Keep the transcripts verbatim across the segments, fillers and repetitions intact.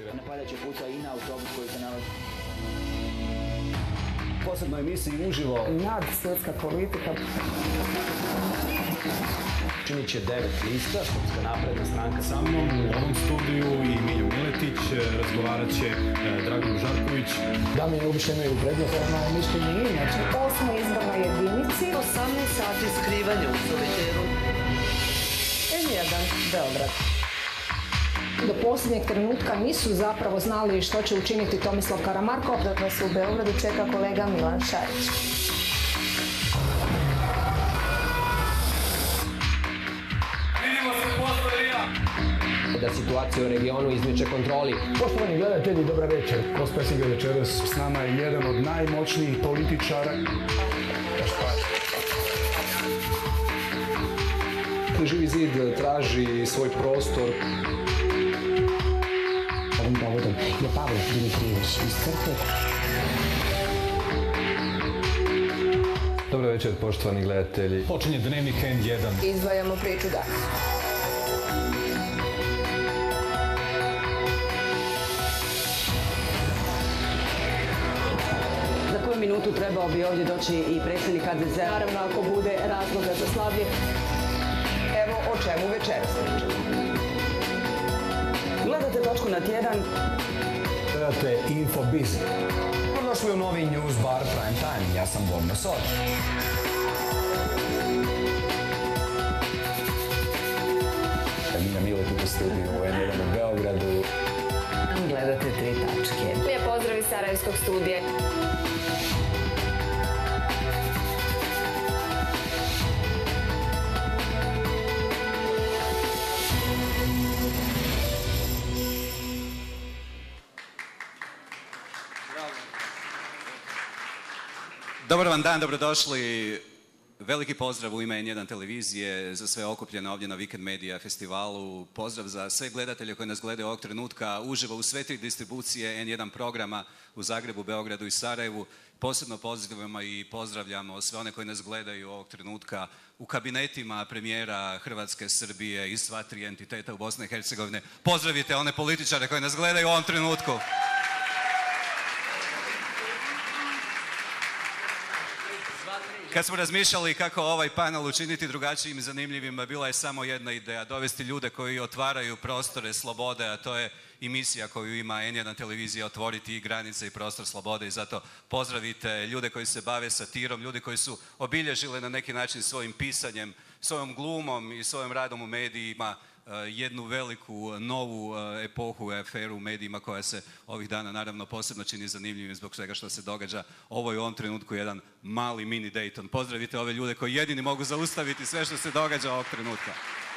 svega. Napadač je pucao i na autobus koji se nalazi. Posebno emisiji uživo. Nadsvjetska politika. Činit će devet lista, Srpska napredna stranka. Sa mnom u ovom studiju i Miljo Miletić, razgovarat će Dragan Žarković. Dame obično imaju prednost, ono je mišljenje inače. Osmo izbornoj jedinici. osamnaest sati skrivanja u soliteru. en jedan, Beograd. Do posljednjeg trenutka nisu zapravo znali što će učiniti Tomislav Karamarko. Dok vas u Beogradu čeka kolega Milan Šarić. Da situacija u regionu izmiče kontroli. Poštovani gledatelji, dobra večer. Kospesiga večeras s nama je jedan od najmoćnijih političara. Živi zid traži svoj prostor. Ovim povodom je Pavle Dimitrijević iz Crte. Dobro večer, poštovani gledatelji. Počinje Dnevnik en jedan. Izdvajamo priču danas. Za koju minutu trebao bi ovdje doći i predsjednik ha de zea? Naravno, ako bude razloga za slavlje. Evo o čemu večeras pričamo. Gledate Točku na tjedan. Gledate Infobiz. Došli u novi News Bar Prime Time. Ja sam Borna Sor. Mina Miletić u studiju u en jedan u Beogradu. Gledate Tri tačke. Lijep pozdrav iz Sarajevskog studija. Dobar vam dan, dobrodošli. Veliki pozdrav u ime en jedan televizije za sve okupljene ovdje na Weekend Media festivalu. Pozdrav za sve gledatelje koji nas gledaju ovog trenutka uživo u sve tri distribucije en jedan programa u Zagrebu, Beogradu i Sarajevu. Posebno pozdravljamo i pozdravljamo sve one koji nas gledaju ovog trenutka u kabinetima premijera Hrvatske, Srbije i sva tri entiteta u Bosni i Hercegovini. Pozdravite one političare koji nas gledaju u ovom trenutku. Kad smo razmišljali kako ovaj panel učiniti drugačijim i zanimljivim, bila je samo jedna ideja, dovesti ljude koji otvaraju prostore slobode, a to je i misija koju ima en jedan televizija, otvoriti i granice i prostor slobode, i zato pozdravite ljude koji se bave satirom, ljudi koji su obilježili na neki način svojim pisanjem, svojom glumom i svojim radom u medijima jednu veliku novu epohu, aferu u medijima koja se ovih dana naravno posebno čini zanimljivim zbog svega što se događa. Ovo je u ovom trenutku jedan mali mini Dayton. Pozdravite ove ljude koji jedini mogu zaustaviti sve što se događa ovog trenutka.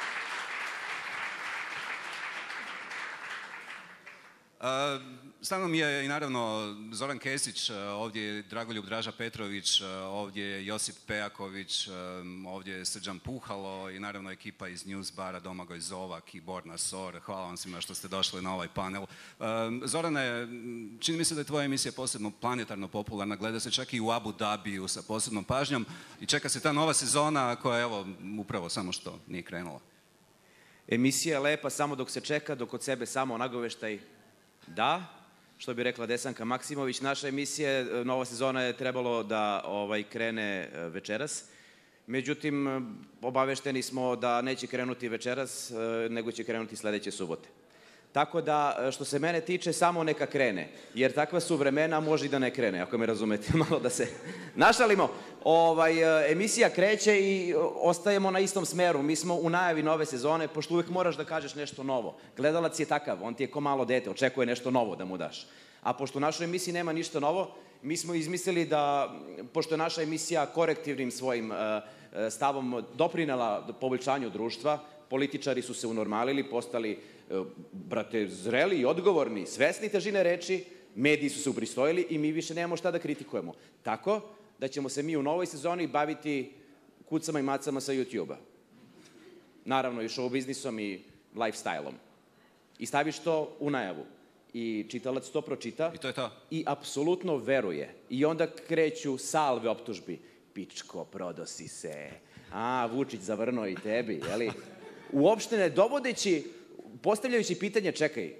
S nama je i naravno Zoran Kesić, ovdje je Dragoljub Draža Petrović, ovdje je Josip Pejaković, ovdje je Srđan Puhalo i naravno ekipa iz News Bara, Domagoj Zovak i Borna Sor. Hvala vam svima što ste došli na ovaj panel. Zorane, čini mi se da je tvoja emisija posebno planetarno popularna, gleda se čak i u Abu Dhabiju sa posebnom pažnjom i čeka se ta nova sezona koja evo upravo samo što nije krenula. Emisija je lepa samo dok se čeka, dok od sebe samo nagoveštaj da, što bi rekla Desanka Maksimović. Naša emisija, nova sezona je trebalo da ovaj, krene večeras. Međutim, obavešteni smo da neće krenuti večeras, nego će krenuti sledeće subote. Tako da, što se mene tiče, samo neka krene. Jer takva su vremena, može i da ne krene, ako me razumete, malo da se našalimo. Ovaj, emisija kreće i ostajemo na istom smeru. Mi smo u najavi nove sezone, pošto uvijek moraš da kažeš nešto novo. Gledalac je takav, on ti je ko malo dete, očekuje nešto novo da mu daš. A pošto u našoj emisiji nema ništa novo, mi smo izmislili da, pošto je naša emisija korektivnim svojim stavom doprinela poboljšanju društva, političari su se unormalili, postali, brate, zreli i odgovorni, svesni težine reči, mediji su se upristojili i mi više nemamo šta da kritikujemo. Tako da ćemo se mi u novoj sezoni baviti kucama i macama sa YouTube-a. Naravno i show biznisom i lifestyle-om. I staviš to u najavu. I čitalac to pročita. I to je to. I apsolutno veruje. I onda kreću salve optužbi. Pičko, prodosi se. A, Vučić zavrnuo i tebi, jeli? Uopšte ne dovodeći, postavljajući pitanje, čekaj,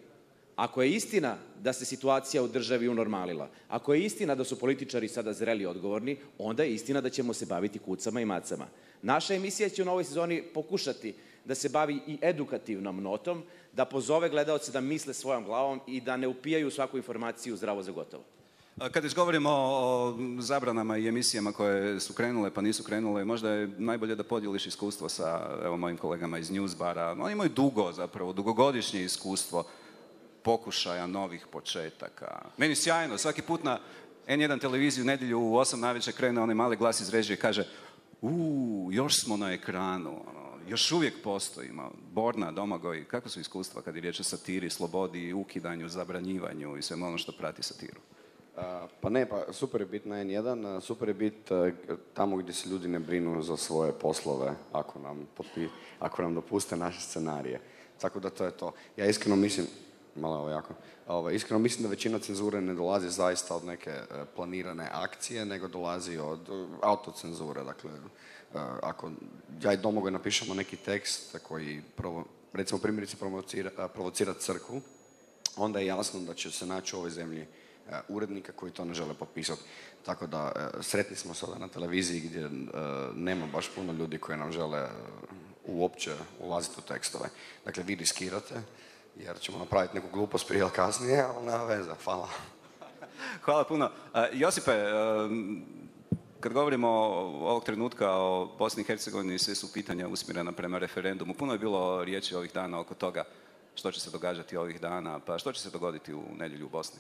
Ako je istina da se situacija u državi unormalila, ako je istina da su političari sada zreli i odgovorni, onda je istina da ćemo se baviti kucama i macama. Naša emisija će u novoj sezoni pokušati da se bavi i edukativnom notom, da pozove gledaoce da misle svojom glavom i da ne upijaju svaku informaciju zdravo za gotovo. Kad izgovorimo o zabranama i emisijama koje su krenule pa nisu krenule, možda je najbolje da podijeliš iskustvo sa evo, mojim kolegama iz Newsbara. Oni imaju dugo zapravo, dugogodišnje iskustvo pokušaja novih početaka. Meni sjajno, svaki put na en jedan televiziju nedjelju u osam navečer krene onaj mali glas iz režije i kaže uuu, još smo na ekranu, još uvijek postojimo. Borna, Domagoj, kako su iskustva kad je riječ o satiri, slobodi, ukidanju, zabranjivanju i svemu ono što prati satiru? Uh, pa ne, pa super je bit na en jedan, super je bit uh, tamo gdje se ljudi ne brinu za svoje poslove, ako nam, potpi, ako nam dopuste naše scenarije. Tako da to je to. Ja iskreno mislim, malo ovo jako, ovaj, iskreno mislim da većina cenzure ne dolazi zaista od neke uh, planirane akcije, nego dolazi od uh, autocenzure. Dakle, uh, ako ja i Domagoj napišemo neki tekst koji, provo, recimo primjerice, provocira, uh, provocira crkvu, onda je jasno da će se naći u ovoj zemlji uh, urednika koji to ne žele potpisati. Tako da uh, sretni smo sada na televiziji gdje uh, nema baš puno ljudi koji nam žele uh, uopće ulaziti u tekstove. Dakle, vi riskirate, jer ćemo napraviti neku glupost prije ili kasnije, ali nema veze. Hvala. Hvala puno. Uh, Josipe, uh, kad govorimo ovog trenutka o Bosni i Hercegovini, sve su pitanja usmjerena prema referendumu. Puno je bilo riječi ovih dana oko toga što će se događati ovih dana, pa što će se dogoditi u nedjelju u Bosni?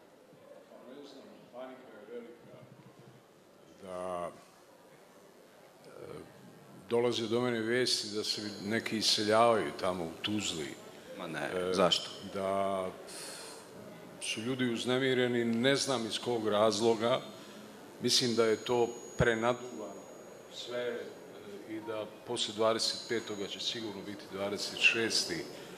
Ne znam, panika je velika da e, dolaze do mene vijesti da se neki iseljavaju tamo u Tuzli. Ma ne, e, zašto? Da su ljudi uznemireni, ne znam iz kog razloga. Mislim da je to prenaduvano sve i da poslije dvadeset petog će sigurno biti dvadeset šesti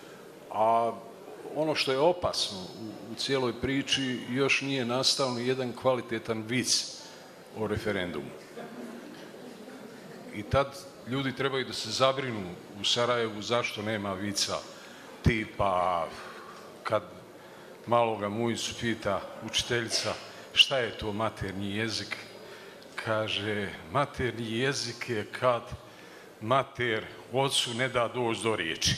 A ono što je opasno u, u cijeloj priči, još nije nastao ni jedan kvalitetan vic o referendumu. I tad ljudi trebaju da se zabrinu u Sarajevu zašto nema vica tipa kad maloga Mujicu pita učiteljica šta je to maternji jezik, kaže maternji jezik je kad mater ocu ne da doći do riječi.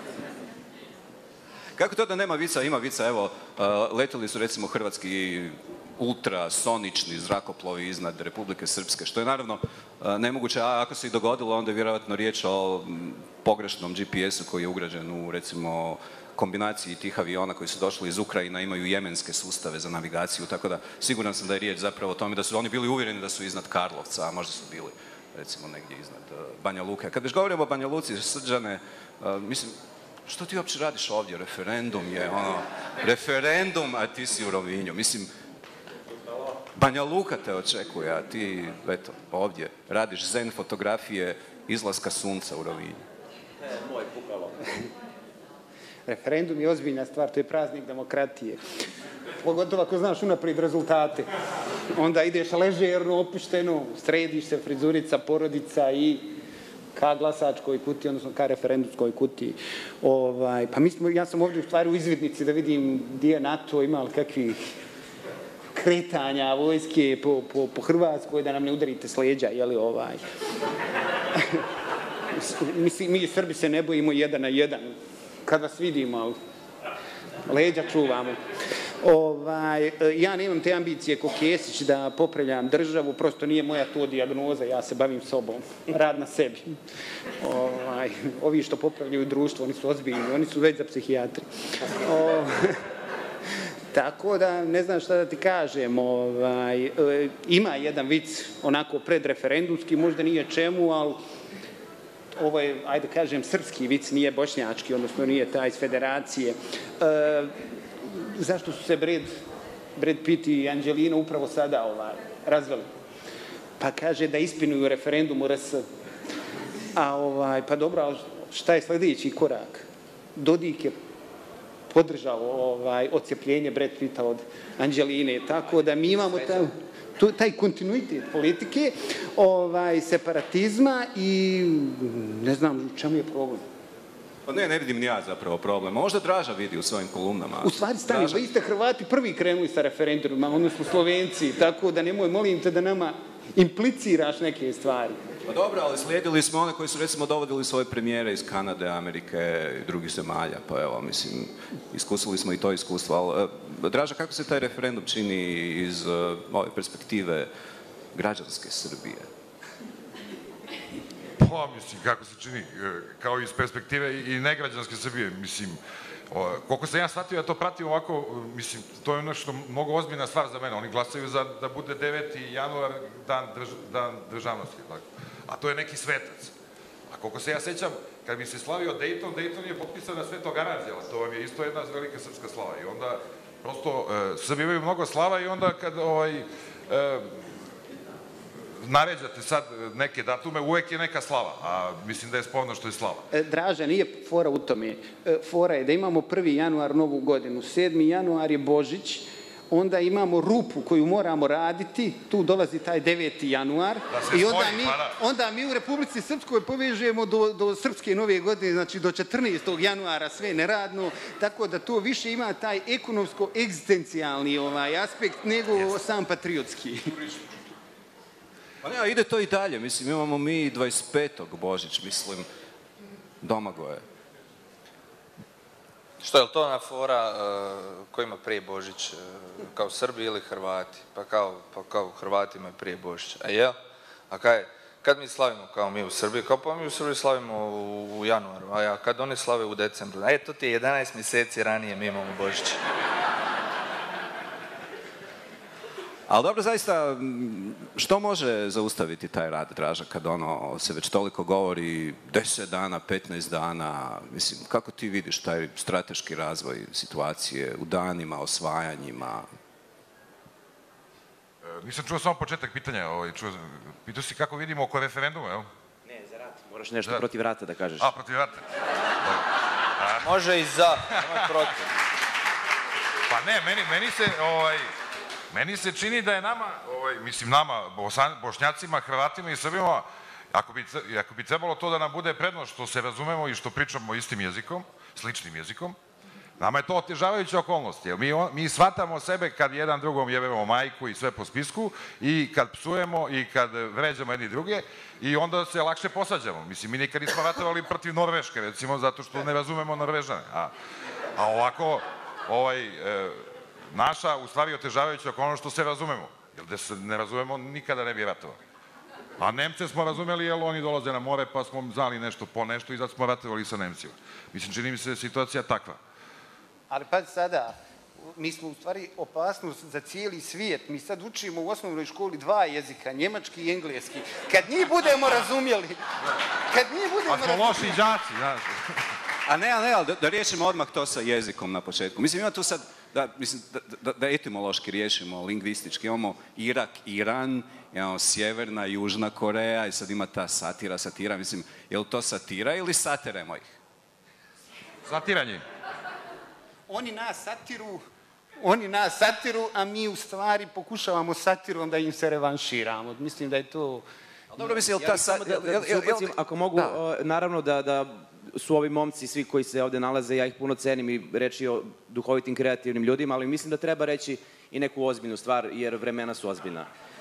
Kako to da nema vica? Ima vica, evo, uh, letjeli su recimo hrvatski ultrasonični zrakoplovi iznad Republike Srpske, što je naravno uh, nemoguće, a ako se i dogodilo, onda je vjerojatno riječ o m, pogrešnom G P S-u koji je ugrađen u, recimo, kombinaciji tih aviona koji su došli iz Ukrajina, imaju jemenske sustave za navigaciju, tako da siguran sam da je riječ zapravo o tome da su oni bili uvjereni da su iznad Karlovca, a možda su bili recimo negdje iznad uh, Banja Luke. Kad već govorimo o Banja Luci, Srđane, uh, mislim, što ti uopće radiš ovdje? Referendum je ono, referendum, a ti si u Rovinju. Mislim, Banja Luka te očekuje, a ti, eto, ovdje radiš zen fotografije izlaska sunca u Rovinju. E, moj pukalo. Referendum je ozbiljna stvar, to je praznik demokratije. Pogotovo ako znaš unaprijed rezultate. Onda ideš ležerno, opušteno, središ se, frizurica, porodica i ka glasačkoj kutiji, odnosno ka referendumskoj kutiji. Ovaj, pa mi smo, ja sam ovdje u stvari u izvidnici da vidim gdje je NATO, ima li kakvih kretanja vojske po, po, po Hrvatskoj, da nam ne udarite s leđa, jeli ovaj. mi, mi Srbi se ne bojimo jedan na jedan. Kad vas vidimo, leđa čuvamo. Ovaj, ja nemam te ambicije ko Kesić da popravljam državu, prosto nije moja to dijagnoza, ja se bavim sobom, rad na sebi. Ovaj, ovi što popravljaju društvo, oni su ozbiljni, oni su već za psihijatri. Ovaj, tako da, ne znam šta da ti kažem, ovaj, ima jedan vic onako predreferendumski, možda nije čemu, ali ovo je, ajde kažem, srpski vic, nije bošnjački, odnosno nije taj iz federacije. E, zašto su se Brad, Brad Pitt i Angelina upravo sada ovaj, razveli? Pa kaže da ispinuju referendum u R S. A ovaj, pa dobro, šta je sljedeći korak? Dodik je podržao ovaj, odcepljenje Brad Pitta od Angeline, tako da mi imamo taj, taj kontinuitet politike, ovaj, separatizma i ne znam čemu je problem. Pa ne, ne vidim ni ja zapravo problem. Možda Draža vidi u svojim kolumnama. U stvari, stani, vi ste Hrvati prvi krenuli sa referendumima, odnosno Slovenci, tako da nemoj, molim te da nama impliciraš neke stvari. Pa dobro, ali slijedili smo one koji su recimo dovodili svoje premijere iz Kanade, Amerike i drugih zemalja, pa evo, mislim, iskusili smo i to iskustvo, ali Draža, kako se taj referendum čini iz ove perspektive građanske Srbije? Pa, mislim, kako se čini, kao iz perspektive i negrađanske Srbije, mislim, koliko sam ja shvatio, ja to pratim ovako, mislim, to je nešto mnogo ozbiljna stvar za mene, oni glasaju za da bude deveti januar, dan, drž, dan državnosti, tako. A to je neki svetac. A koliko se ja sećam, kad bi se slavio Dayton, Dayton je potpisan na Svetog Aranđela, to vam je isto jedna velika srpska slava. I onda, prosto, e, Srbi imaju mnogo slava i onda kad, ovaj, e, naređate sad neke datume, uvek je neka slava, a mislim da je spolno što je slava. E, Draža, nije fora u tome. E, fora je da imamo prvi januar novu godinu, sedmi januar je Božić, onda imamo rupu koju moramo raditi, tu dolazi taj deveti januar i onda mi, onda mi u Republici Srpskoj povežemo do, do Srpske nove godine, znači do četrnaestog januara sve neradno, tako da to više ima taj ekonomsko-egzistencijalni ovaj aspekt nego yes. sam patriotski. Pa ne, a ide to i dalje, mislim, imamo mi dvadeset petog Božić, mislim, Domagoje. Što, je li to ona fora uh, ko ima prije Božić, uh, kao Srbi ili Hrvati? Pa kao, pa kao Hrvati imaju prije Božić. A jel? A kaj, kad mi slavimo kao mi u Srbiji? Kao pa mi u Srbiji slavimo u, u januaru, a ja, kad oni slave u decembru? E, to ti je jedanaest mjeseci ranije mi imamo Božić. Ali dobro, zaista, što može zaustaviti taj rad, Draža, kad ono se već toliko govori deset dana, petnaest dana, mislim, kako ti vidiš taj strateški razvoj situacije u danima, osvajanjima? E, nisam čuo samo početak pitanja, ovaj, čuo, pitao si kako vidimo oko referenduma, jel? Ne, za rat, moraš nešto za... protiv rata da kažeš. A, protiv rata. A... Može i za, nemoj protiv. Pa ne, meni, meni se, ovaj, Meni se čini da je nama, ovaj, mislim nama, Bošnjacima, Hrvatima i Srbima, ako bi, ako bi trebalo to da nam bude prednost što se razumemo i što pričamo istim jezikom, sličnim jezikom, nama je to otežavajuća okolnost. Jer mi, mi shvatamo sebe kad jedan drugom jebemo majku i sve po spisku i kad psujemo i kad vređamo jedni druge i onda se lakše posađamo. Mislim, mi nikad nismo ratovali protiv Norveške, recimo, zato što ne razumemo Norvežane. A, a ovako, ovaj... E, naša, u stvari, otežavajuća okolnost što se razumemo. Jer da se ne razumemo, nikada ne bi ratovali. A Nemce smo razumeli, jer oni dolaze na more, pa smo znali nešto po nešto i zato smo ratovali sa Nemcima. Mislim, čini mi se da je situacija takva. Ali pa sada, mi smo u stvari opasnost za cijeli svijet. Mi sad učimo u osnovnoj školi dva jezika, njemački i engleski. Kad njih budemo razumjeli, kad njih budemo razumjeli... A smo loši đaci, znaš. A ne, a ne, ali da, da riješimo odmah to sa jezikom na početku. Mislim, ima tu sad, da, mislim, da, da, da etimološki riješimo, lingvistički. Imamo Irak, Iran, imamo Sjeverna, Južna Koreja i sad ima ta satira, satira. Mislim, je li to satira ili satiremo ih? Satiranje. Oni nas satiru, oni nas satiru, a mi u stvari pokušavamo satirom da im se revanširamo. Mislim da je to... Dobro, mislim, je li ta satira... Ako mogu, naravno da su ovi momci, svi koji se ovde nalaze, ja ih puno cenim i reći o duhovitim, kreativnim ljudima, ali mislim da treba reći i neku ozbiljnu stvar, jer vremena su ozbiljna.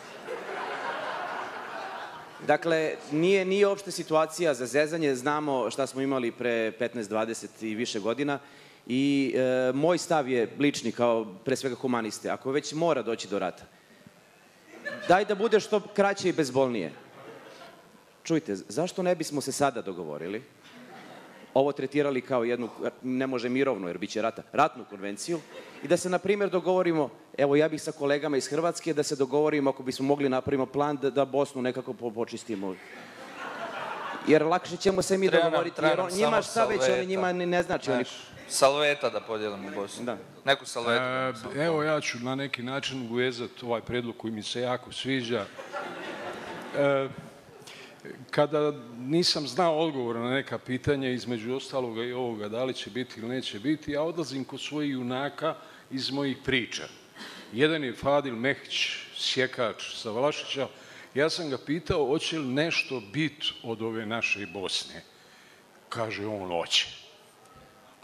Dakle, nije, nije uopšte situacija za zezanje, znamo šta smo imali pre petnaest, dvadeset i više godina i e, moj stav je lični kao pre svega humaniste, ako već mora doći do rata, daj da bude što kraće i bezbolnije. Čujte, zašto ne bismo se sada dogovorili, ovo tretirali kao jednu, ne može mirovno jer bit će rata, ratnu konvenciju i da se, na primjer, dogovorimo, evo ja bih sa kolegama iz Hrvatske, da se dogovorimo ako bismo mogli napravimo plan da, da Bosnu nekako po, počistimo. Jer lakše ćemo se mi Trenam, dogovoriti, jer on, njima šta već, oni njima ne, ne znači. Oni... Salveta da podijelimo Bosnu. Da. Neku salvetu. E, evo ja ću na neki način uvezati ovaj predlog koji mi se jako sviđa. E, Kada nisam znao odgovor na neka pitanja, između ostaloga i ovoga, da li će biti ili neće biti, ja odlazim kod svojih junaka iz mojih priča. Jedan je Fadil Mehić, sjekač sa Vlašića. Ja sam ga pitao, hoće li nešto biti od ove naše Bosne? Kaže, on hoće.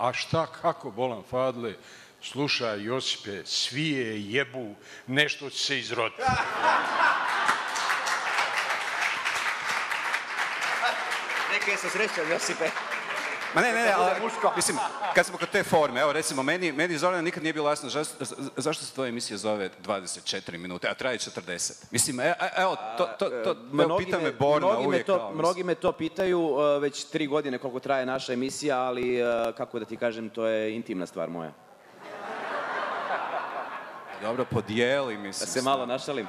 A šta, kako, bolan Fadle, slušaj Josipe, svi je jebu, nešto će se izroditi. Neka se srećan, Josipe. Ma ne, ne, ne, ali, mislim, kad smo kod te forme, evo recimo, meni, meni Zorana nikad nije bilo jasno zašto, zašto se tvoja emisija zove dvadeset četiri minute, a traje četrdeset. Mislim, e, evo, to, to, to, to pita me Borna mnogi uvijek. Me to, kao, mnogi me to pitaju uh, već tri godine koliko traje naša emisija, ali uh, kako da ti kažem, to je intimna stvar moja. Dobro, podijeli, mislim. Da se malo našalim.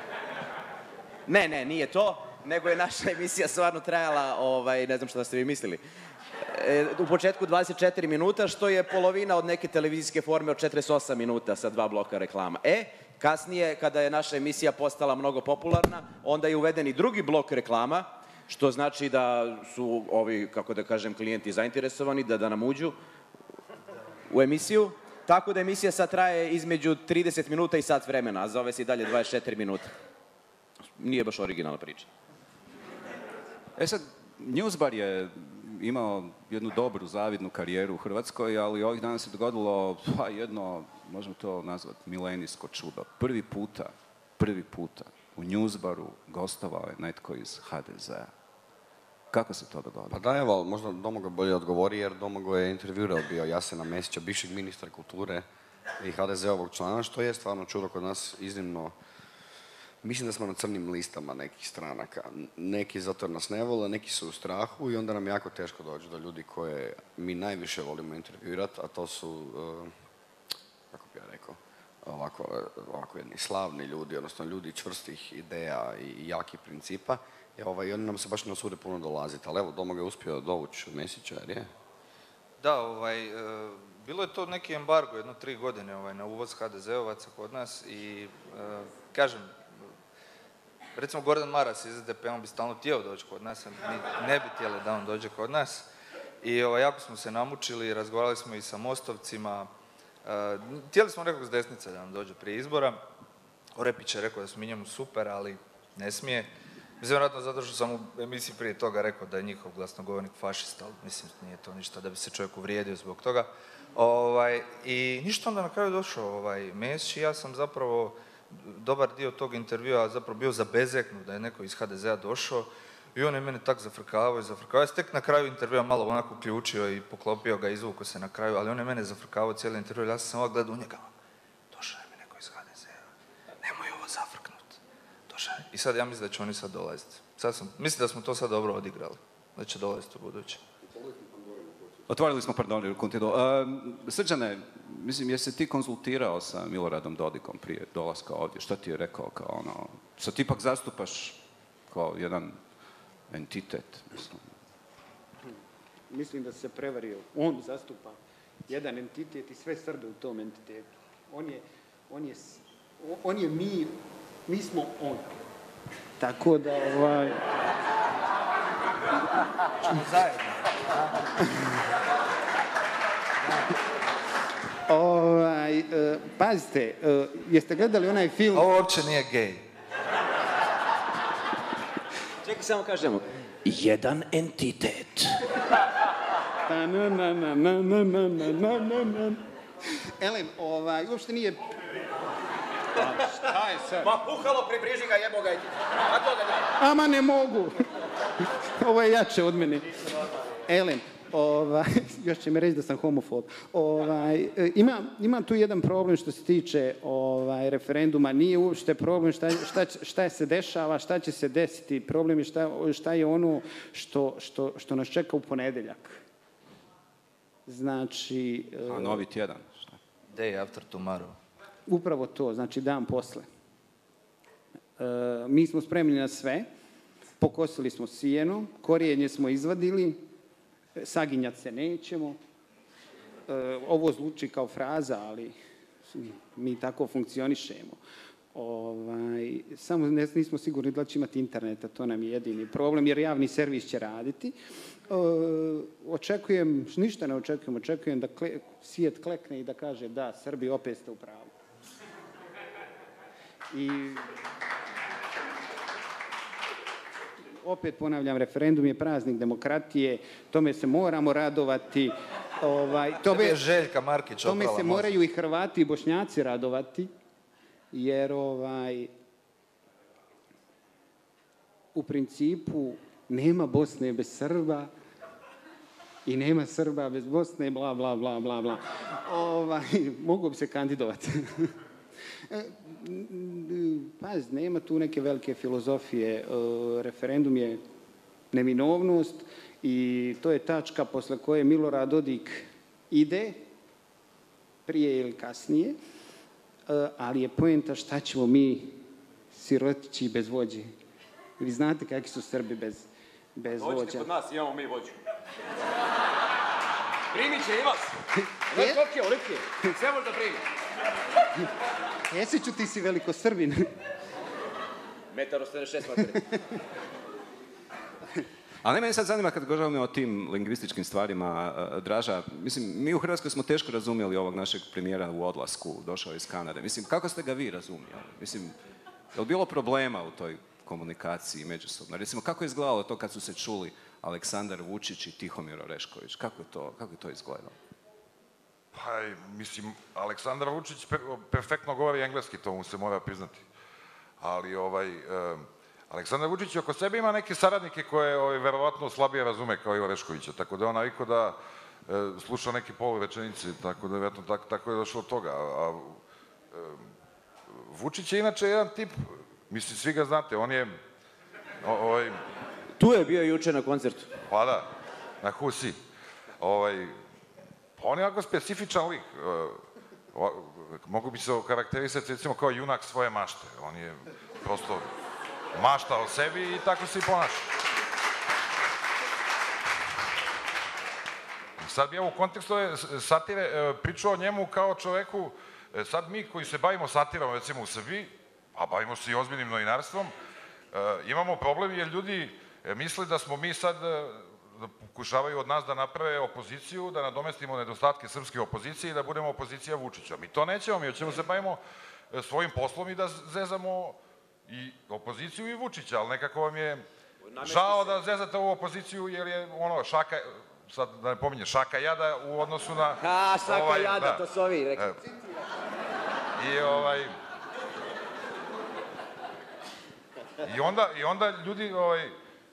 Ne, ne, nije to, nego je naša emisija stvarno trajala, ovaj, ne znam što da ste vi mislili. U početku dvadeset četiri minuta, što je polovina od neke televizijske forme od četrdeset osam minuta sa dva bloka reklama. E, kasnije, kada je naša emisija postala mnogo popularna, onda je uveden i drugi blok reklama, što znači da su ovi, kako da kažem, klijenti zainteresovani da, da nam uđu u emisiju. Tako da emisija sad traje između trideset minuta i sat vremena, a zove se i dalje dvadeset četiri minuta. Nije baš originalna priča. E sad, Newsbar je imao jednu dobru, zavidnu karijeru u Hrvatskoj, ali ovih dana se dogodilo pa, jedno, možemo to nazvati, milenijsko čudo. Prvi puta, prvi puta u Newsbaru gostovao je netko iz ha de zea. Kako se to dogodilo? Pa da, evo, možda Domagoj bolje odgovori, jer Domagoj je intervjuirao bio Jasena Mesića, bivšeg ministra kulture i ha de zeovog člana, što je stvarno čudo kod nas iznimno. Mislim da smo na crnim listama nekih stranaka. Neki zato jer nas ne vole, neki su u strahu i onda nam je jako teško doći do ljudi koje mi najviše volimo intervjuirati, a to su, uh, kako bi ja rekao, ovako, ovako jedni slavni ljudi, odnosno ljudi čvrstih ideja i jakih principa. I ovaj, oni nam se baš ne usude puno dolaziti, ali evo, Domagoj je uspio dovući Mesića, jer je? Da, ovaj, uh, bilo je to neki embargo, jedno tri godine ovaj, na uvoz ha de zeovaca kod nas i, uh, kažem, recimo Gordan Maras iz es de pe, on bi stalno htio doći kod nas, a mi ne bi htjeli da on dođe kod nas. I ovaj, jako smo se namučili, razgovarali smo i sa mostovcima. Uh, htjeli smo nekog s desnice da nam dođe prije izbora. Orepić je rekao da smo mi njemu super, ali ne smije. Mislim, vjerojatno zato što sam u emisiji prije toga rekao da je njihov glasnogovornik fašista, ali mislim, nije to ništa da bi se čovjek uvrijedio zbog toga. Ovaj, I ništa, onda na kraju došao ovaj, Mesić i ja sam zapravo dobar dio tog intervjua zapravo bio zabezeknut da je neko iz ha de zea došao i on je mene tak zafrkavao i zafrkavao. Ja sam tek na kraju intervjua malo onako uključio i poklopio ga, izvukao se na kraju, ali on je mene zafrkavao cijeli intervju. Ja sam samo gledao u njega. Došao je mi neko iz ha de zea. Nemoj ovo zafrknut. Došao je. I sad ja mislim da će oni sad dolaziti. Sad sam, mislim da smo to sad dobro odigrali. Da će dolaziti u buduće. Otvorili smo, pardon, kontinuo. Uh, Srđane, mislim, jesi ti konzultirao sa Miloradom Dodikom prije dolaska ovdje? Što ti je rekao kao ono... Što ti ipak zastupaš kao jedan entitet, mislim? Mislim da se prevario. On zastupa jedan entitet i sve Srbe u tom entitetu. On je, on je, on je mi, mi smo on. Tako da, ovaj... Zajedno. Ovaj, uh, pazite, uh, jeste gledali onaj film... Ovo uopće nije gej. Čekaj, samo kažemo. Jedan entitet. Na, na, na, na, na, na, na, na, na. Elem, ovaj, uopšte nije... Šta je sad? Ma puhalo, približi ga, jebo ga. A to da ne. Ama ne mogu. Ovo je jače od mene. Elem, ovaj, još će mi reći da sam homofob. Ovaj, ima, imam tu jedan problem što se tiče ovaj, referenduma. Nije uopšte problem šta, šta, šta se dešava, šta će se desiti. Problem je šta, šta je ono što, što, što nas čeka u ponedeljak. Znači... A novi tjedan? Šta? Day after tomorrow. Upravo to, znači dan posle. E, mi smo spremni na sve. Pokosili smo sijeno, korijenje smo izvadili, saginjat se nećemo. E, ovo zvuči kao fraza, ali mi tako funkcionišemo. Ovaj, samo nismo sigurni da će imati interneta, to nam je jedini problem, jer javni servis će raditi. E, očekujem, ništa ne očekujem, očekujem da kle, svijet klekne i da kaže da, Srbi, opet ste u pravu. I... Opet ponavljam, referendum je praznik demokratije, tome se moramo radovati Ovaj, Tebi je Željka Markić tome oprala se mozak. moraju i Hrvati i Bošnjaci radovati, jer ovaj, u principu nema Bosne bez Srba i nema Srba bez Bosne, bla, bla, bla, bla, bla. Ovaj, mogu bi se kandidovati. Paz, nema tu neke velike filozofije. Referendum je neminovnost i to je tačka posle koje Milorad Dodik ide, prije ili kasnije, ali je poenta šta ćemo mi, sirotići bez vođe. Vi znate kakvi su Srbi bez, bez vođa. Dođite kod nas, imamo mi vođu. Primit će i vas. Ovo je kolike, olike. Sve možda primi. Jesiću, ti si veliko Srbin. Metar ostaje šest materi. Ali mene sad zanima kad govorimo o tim lingvističkim stvarima, Draža, mislim, mi u Hrvatskoj smo teško razumjeli ovog našeg premijera u odlasku, došao iz Kanade. Mislim, kako ste ga vi razumjeli? Mislim, je li bilo problema u toj komunikaciji međusobno? Recimo, kako je izgledalo to kad su se čuli Aleksandar Vučić i Tihomir Orešković? Kako je to, kako je to izgledalo? Pa, mislim, Aleksandar Vučić perfektno govori engleski, to mu se mora priznati. Ali, ovaj... Aleksandar Vučić oko sebe ima neke saradnike koje ovaj, verovatno slabije razume kao i Oreškovića, tako da je on navikao da e, sluša neke polurečenice, tako da vjerojatno tako, tako je došlo od toga. A, a e, Vučić je inače jedan tip, mislim, svi ga znate, on je... O, ovaj, tu je bio juče na koncertu. Pa da, na Husi. Ovaj, on je jako specifičan lik. E, o, mogu bi se okarakterisati recimo kao junak svoje mašte. On je prosto... mašta o sebi i tako se i ponaša. Sad bi ja u kontekstu satire pričao o njemu kao čoveku, sad mi koji se bavimo satirom recimo u Srbiji, a bavimo se i ozbiljnim novinarstvom, imamo problem jer ljudi misle da smo mi sad, da pokušavaju od nas da naprave opoziciju, da nadomestimo nedostatke srpske opozicije i da budemo opozicija Vučića. Mi to nećemo, mi hoćemo se bavimo svojim poslom i da zezamo i opoziciju i Vučića, ali nekako vam je žao da zezate ovu opoziciju jer je ono šaka, sad da ne pominje, šaka jada u odnosu na... A, šaka jada, to su ovi rekli. I ovaj... I onda, i onda ljudi ovaj,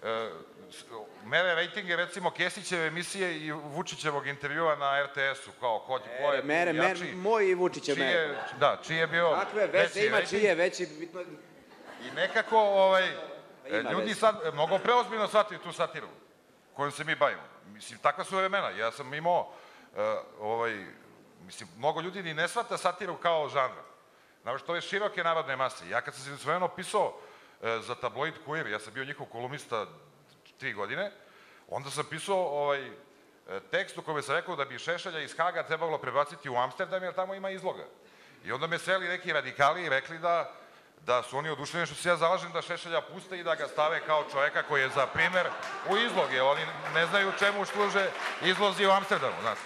mere rejtinge recimo Kesićeve emisije i Vučićevog intervjua na er te esu, kao ko je mere, mere, moj i Vučićev mere. Da, čiji je bio kakve veze ima, čiji je veći bitno... I nekako, ovaj, ljudi sad mnogo preozbiljno shvataju tu satiru kojom se mi bavimo. Mislim, takva su vremena. Ja sam imao, ovaj, mislim, mnogo ljudi ni ne shvata satiru kao žanr. Znamo što ove široke narodne mase. Ja kad sam se svojeno pisao za tabloid Kuir, ja sam bio njihov kolumnista tri godine, onda sam pisao ovaj, tekst u kome sam rekao da bi Šešelja iz Haga trebalo prebaciti u Amsterdam jer tamo ima izloga. I onda me seli neki radikali i rekli da da su oni oduševljeni što se ja zalažem da Šešelja puste i da ga stave kao čoveka koji je za primer u izloge. Oni ne znaju čemu služe izlozi u Amsterdamu, znate.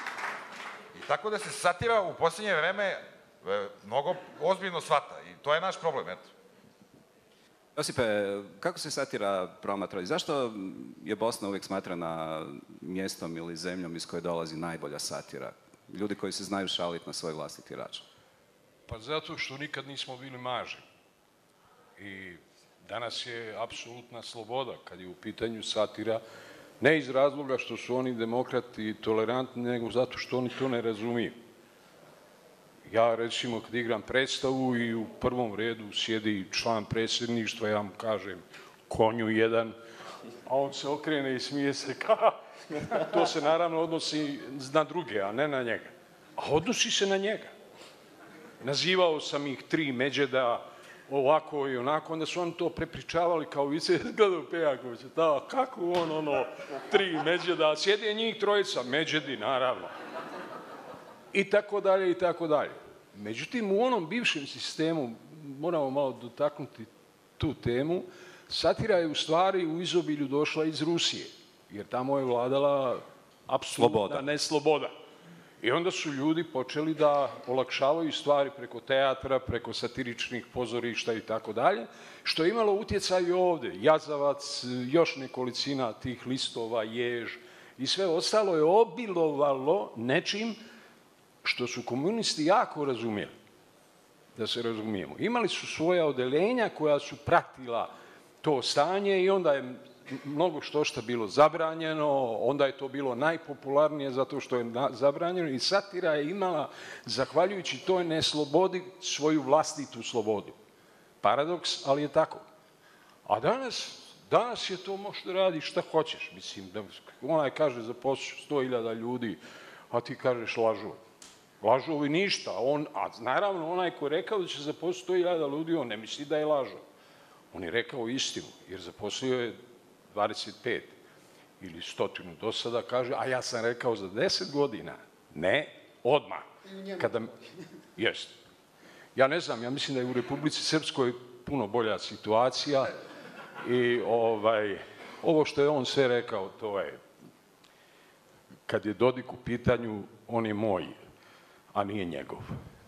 I tako da se satira u posljednje vreme mnogo ozbiljno shvata i to je naš problem, eto. Josipe, kako se satira promatra i zašto je Bosna uvijek smatrana mjestom ili zemljom iz koje dolazi najbolja satira? Ljudi koji se znaju šaliti na svoj vlastiti račun. Pa zato što nikad nismo bili maži. I danas je apsolutna sloboda kad je u pitanju satira, ne iz razloga što su oni demokrati i tolerantni, nego zato što oni to ne razumiju. Ja, recimo, kad igram predstavu i u prvom redu sjedi član predsjedništva, ja mu kažem konju jedan, a on se okrene i smije se kao, to se naravno odnosi na druge, a ne na njega. A odnosi se na njega. Nazivao sam ih tri Međeda, ovako i onako, onda su oni to prepričavali kao vi se gledao Pejakovića, da, kako on, ono, tri Međeda, sjede njih trojica, Međedi, naravno. I tako dalje, i tako dalje. Međutim, u onom bivšem sistemu, moramo malo dotaknuti tu temu, satira je u stvari u izobilju došla iz Rusije, jer tamo je vladala apsolutna nesloboda. I onda su ljudi počeli da olakšavaju stvari preko teatra, preko satiričnih pozorišta i tako dalje, što je imalo utjecaj i ovde. Jazavac, još nekolicina tih listova, Jež I sve ostalo je obilovalo nečim što su komunisti jako razumjeli. Da se razumijemo. Imali su svoja odeljenja koja su pratila to stanje i onda je mnogo što što bilo zabranjeno, onda je to bilo najpopularnije zato što je zabranjeno i satira je imala, zahvaljujući toj neslobodi, svoju vlastitu slobodu. Paradoks, ali je tako. A danas, danas je to možda radi šta hoćeš. Mislim, da onaj kaže za posao sto hiljada ljudi, a ti kažeš lažu. Lažovi ništa. On, a naravno, onaj ko je rekao da će zaposliti sto hiljada ljudi, on ne misli da je lažo. On je rekao istinu, jer zaposlio je dvadeset pet ili stotinu do sada, kaže, a ja sam rekao za deset godina. Ne, odmah. Kada... Jest. Ja ne znam, ja mislim da je u Republici Srpskoj puno bolja situacija i ovaj, ovo što je on sve rekao, to je, kad je Dodik u pitanju, on je moj, a nije njegov.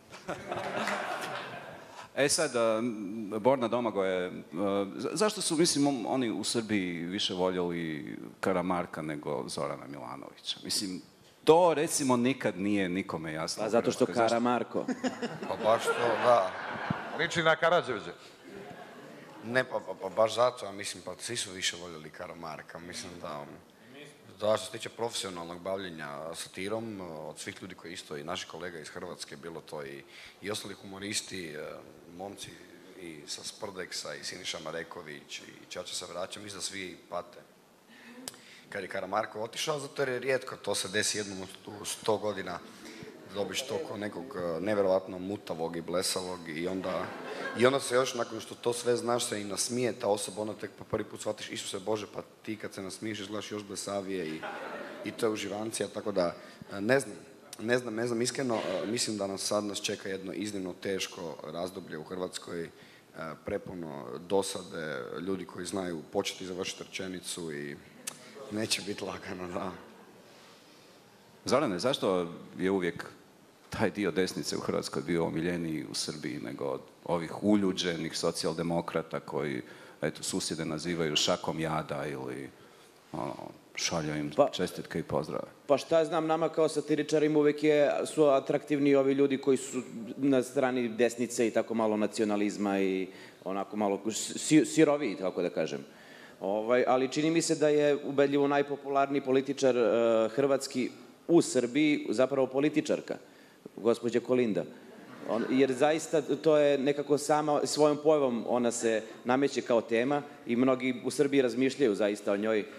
E sad, Borna Domagoje, zašto su, mislim, oni u Srbiji više voljeli Karamarka nego Zorana Milanovića? Mislim, to, recimo, nikad nije nikome jasno. Pa zato što Karamarko. Pa baš to, da. Liči na Karađevića. Ne, pa, pa, pa baš zato, ja mislim, pa svi su više voljeli Karamarka. Mislim da, da što se tiče profesionalnog bavljenja satirom, od svih ljudi koji isto, i naši kolega iz Hrvatske, bilo to i, i ostali humoristi, momci i sa Sprdeksa, i Siniša Mareković, i Čača se vraća, mislim da svi pate. Kad je Karamarko otišao, zato jer je rijetko, to se desi jednom u sto godina, dobiš toliko nekog nevjerojatno mutavog i blesavog i onda, i onda se još nakon što to sve znaš se i nasmije ta osoba, onda tek po prvi put shvatiš, Isuse Bože, pa ti kad se nasmiješ izgledaš još blesavije i, i to je uživancija, tako da ne znam, ne znam, ne znam, iskreno mislim da nas sad nas čeka jedno iznimno teško razdoblje u Hrvatskoj, prepuno dosade, ljudi koji znaju početi i završiti rečenicu i neće biti lagano, da. Zorane, zašto je uvijek taj dio desnice u Hrvatskoj bio omiljeniji u Srbiji nego od ovih uljuđenih socijaldemokrata koji, eto, susjede nazivaju šakom jada ili ono, šalju im pa, čestitke i pozdrave? Pa šta znam, nama kao satiričarima uvijek je, su atraktivni ovi ljudi koji su na strani desnice i tako malo nacionalizma i onako malo si, siroviji, tako da kažem. Ovaj, ali čini mi se da je ubedljivo najpopularniji političar uh, hrvatski u Srbiji, zapravo političarka, gospođa Kolinda. On, jer zaista to je nekako sama, svojom pojavom ona se nameće kao tema i mnogi u Srbiji razmišljaju zaista o njoj.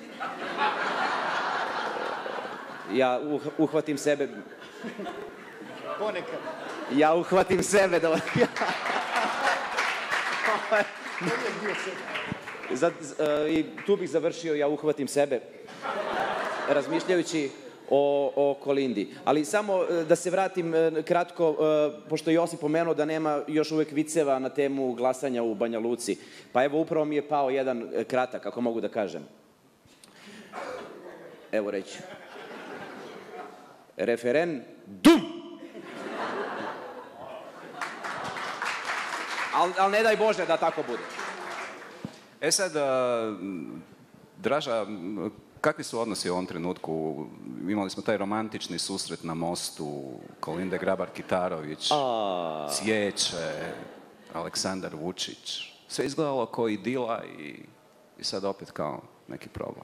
Ja uh, uhvatim sebe... Ponekad. Ja uhvatim sebe da... Za, uh, I tu bih završio, ja uhvatim sebe, razmišljajući o, o Kolindi. Ali samo da se vratim kratko, pošto Josip pomenuo da nema još uvek viceva na temu glasanja u Banja Luci. Pa evo, upravo mi je pao jedan kratak, ako mogu da kažem. Evo reći. Referendum! Ali al ne daj Bože da tako bude. E sad, Draža, kakvi su odnosi u ovom trenutku? Imali smo taj romantični susret na mostu, Kolinde Grabar-Kitarović, A... Cvijeće, Aleksandar Vučić. Sve izgledalo kao idila i, i sad opet kao neki problem.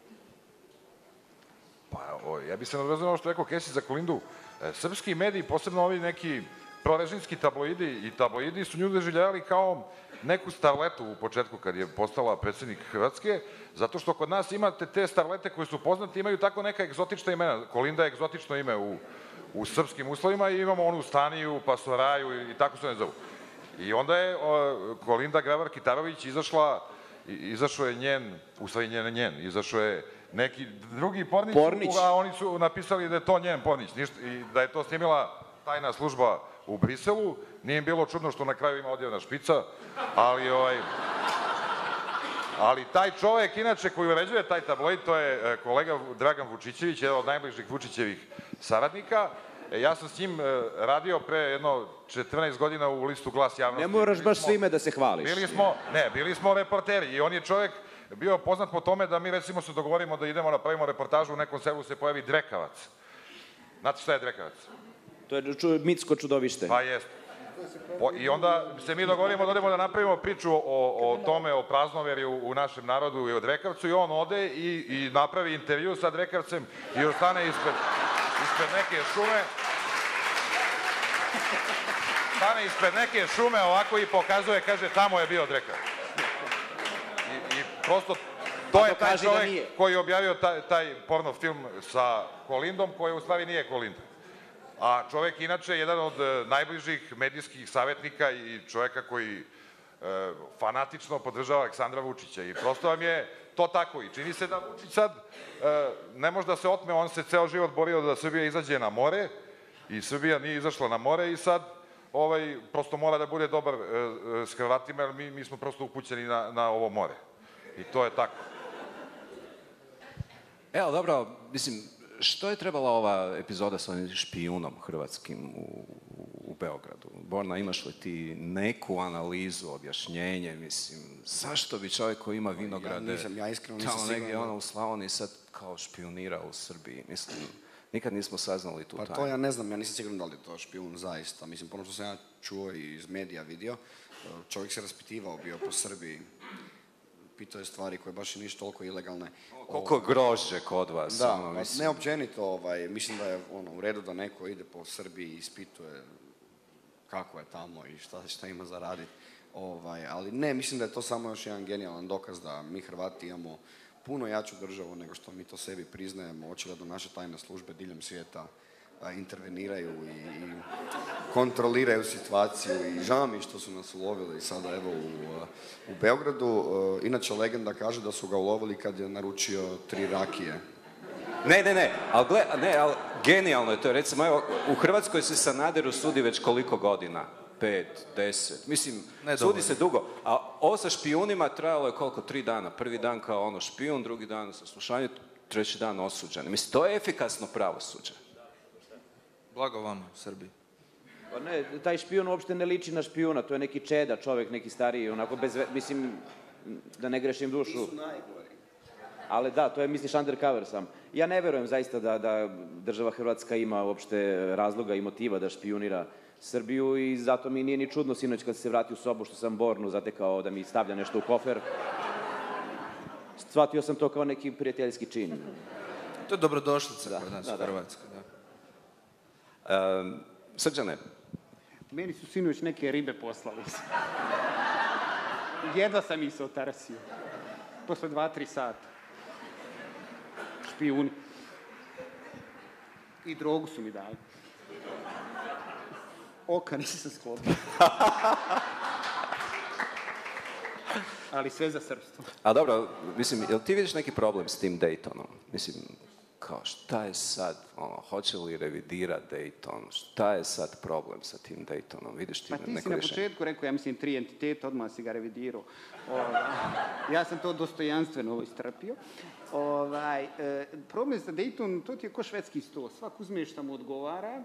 Pa, o, ja bih se nadvezao ono što rekao Kesić za Kolindu. E, srpski mediji, posebno ovi neki prorežimski tabloidi i tabloidi su nju doživljavali kao neku starletu u početku kad je postala predsjednik Hrvatske, zato što kod nas imate te starlete koje su poznate, imaju tako neka egzotična imena. Kolinda je egzotično ime u, u srpskim uslovima i imamo onu Staniju, pa Soraju i tako se ne zovu. I onda je o, Kolinda Grabar-Kitarović izašla, izašao je njen, u stvari njen, njen, izašao je neki drugi Pornić, Pornić, a oni su napisali da je to njen Pornić, ništa, i da je to snimila tajna služba u Briselu. Nije im bilo čudno što na kraju ima odjevna špica, ali ovaj... Ali taj čovjek, inače, koji uređuje taj tabloid, to je kolega Dragan Vučićević, jedan od najbližih Vučićevih saradnika. Ja sam s njim radio pre jedno četrnaest godina u listu Glas javnosti. Ne moraš baš svime da se hvališ. Bili smo, ne, bili smo reporteri i on je čovjek bio poznat po tome da mi recimo se dogovorimo da idemo da pravimo reportažu, u nekom selu se pojavi drekavac. Znate šta je drekavac? To je ču, mitsko čudovište. Pa jeste. Po, I onda se mi dogovorimo da odemo da napravimo priču o, o tome, o praznoverju u našem narodu i o drekavcu i on ode i, i napravi intervju sa drekavcem i ostane ispred, ispred neke šume. Stane ispred neke šume ovako i pokazuje, kaže, tamo je bio drekavac. I, i prosto, to je taj čovjek koji je objavio taj, taj porno film sa Kolindom, koji u stvari nije Kolinda. A čovjek inače je jedan od najbližih medijskih savjetnika i čovjeka koji e, fanatično podržava Aleksandra Vučića. I prosto vam je to tako. I čini se da Vučić sad e, ne može da se otme, on se ceo život borio da Srbija izađe na more i Srbija nije izašla na more i sad ovaj, prosto mora da bude dobar e, e, s Hrvatima, jer mi, mi smo prosto upućeni na, na ovo more. I to je tako. Evo, dobro, mislim, što je trebala ova epizoda sa onim špijunom hrvatskim u, u Beogradu? Borna, imaš li ti neku analizu, objašnjenje, mislim, zašto bi čovjek koji ima vinograde, ja nisam, ja iskreno nisam tamo negdje siguran. ono u Slavoniji sad kao špijunira u Srbiji, mislim, nikad nismo saznali tu pa tajnu. to ja ne znam, ja nisam siguran da li je to špijun zaista. Mislim, ono što sam ja čuo i iz medija vidio, čovjek se raspitivao bio po Srbiji, pitao je stvari koje baš i nisu toliko ilegalne. Koliko grožđe kod vas. Da, ono, mislim. ne općenito, ovaj, mislim da je ono, u redu da neko ide po Srbiji i ispituje kako je tamo i šta, šta ima za raditi. Ovaj, ali ne, mislim da je to samo još jedan genijalan dokaz da mi Hrvati imamo puno jaču državu nego što mi to sebi priznajemo. Očigledno naše tajne službe diljem svijeta a, interveniraju i, i kontroliraju situaciju i žao mi što su nas ulovili sada evo u, u Beogradu. Inače legenda kaže da su ga ulovili kad je naručio tri rakije. Ne, ne, ne, ali gle, ne, ali genijalno je to. Recimo, evo, u Hrvatskoj se Sanaderu sudi već koliko godina? Pet, deset, mislim, ne sudi se dugo. A ovo sa špijunima trajalo je koliko? Tri dana. Prvi dan kao ono špijun, drugi dan saslušanje, treći dan osuđen. Mislim, to je efikasno pravosuđe. Blago vama u Srbiji. Pa ne, taj špijun uopšte ne liči na špijuna, to je neki čeda čovjek, neki stariji, onako bez, mislim, da ne grešim dušu. Ti su najgori. Ali da, to je, misliš, undercover sam. Ja ne verujem zaista da, da država Hrvatska ima uopšte razloga i motiva da špijunira Srbiju i zato mi nije ni čudno sinoć kad se vrati u sobu što sam Bornu zatekao da mi stavlja nešto u kofer. Shvatio sam to kao neki prijateljski čin. To je dobrodošlica da, kod nas da, u da. Hrvatskoj. Da. Um, Srđane. Meni su sinoć neke ribe poslali. Jedva sam ih se otarasio. Posle dva, tri sata. Špijuni. I drogu su mi dali. Oka nisam sklopio. Ali sve za srpstvo. A dobro, mislim, jel ti vidiš neki problem s tim Daytonom? Mislim, kao šta je sad, ono, hoće li revidirati Dayton? Šta je sad problem sa tim Daytonom? Vidiš ti pa ti neko si na rješenje? početku rekao, ja mislim, tri entiteta, odmah si ga revidirao. Ovaj, ja sam to dostojanstveno istrpio. Ovaj, e, problem sa Dayton, to ti je ko švedski sto. Svak uzme šta mu odgovara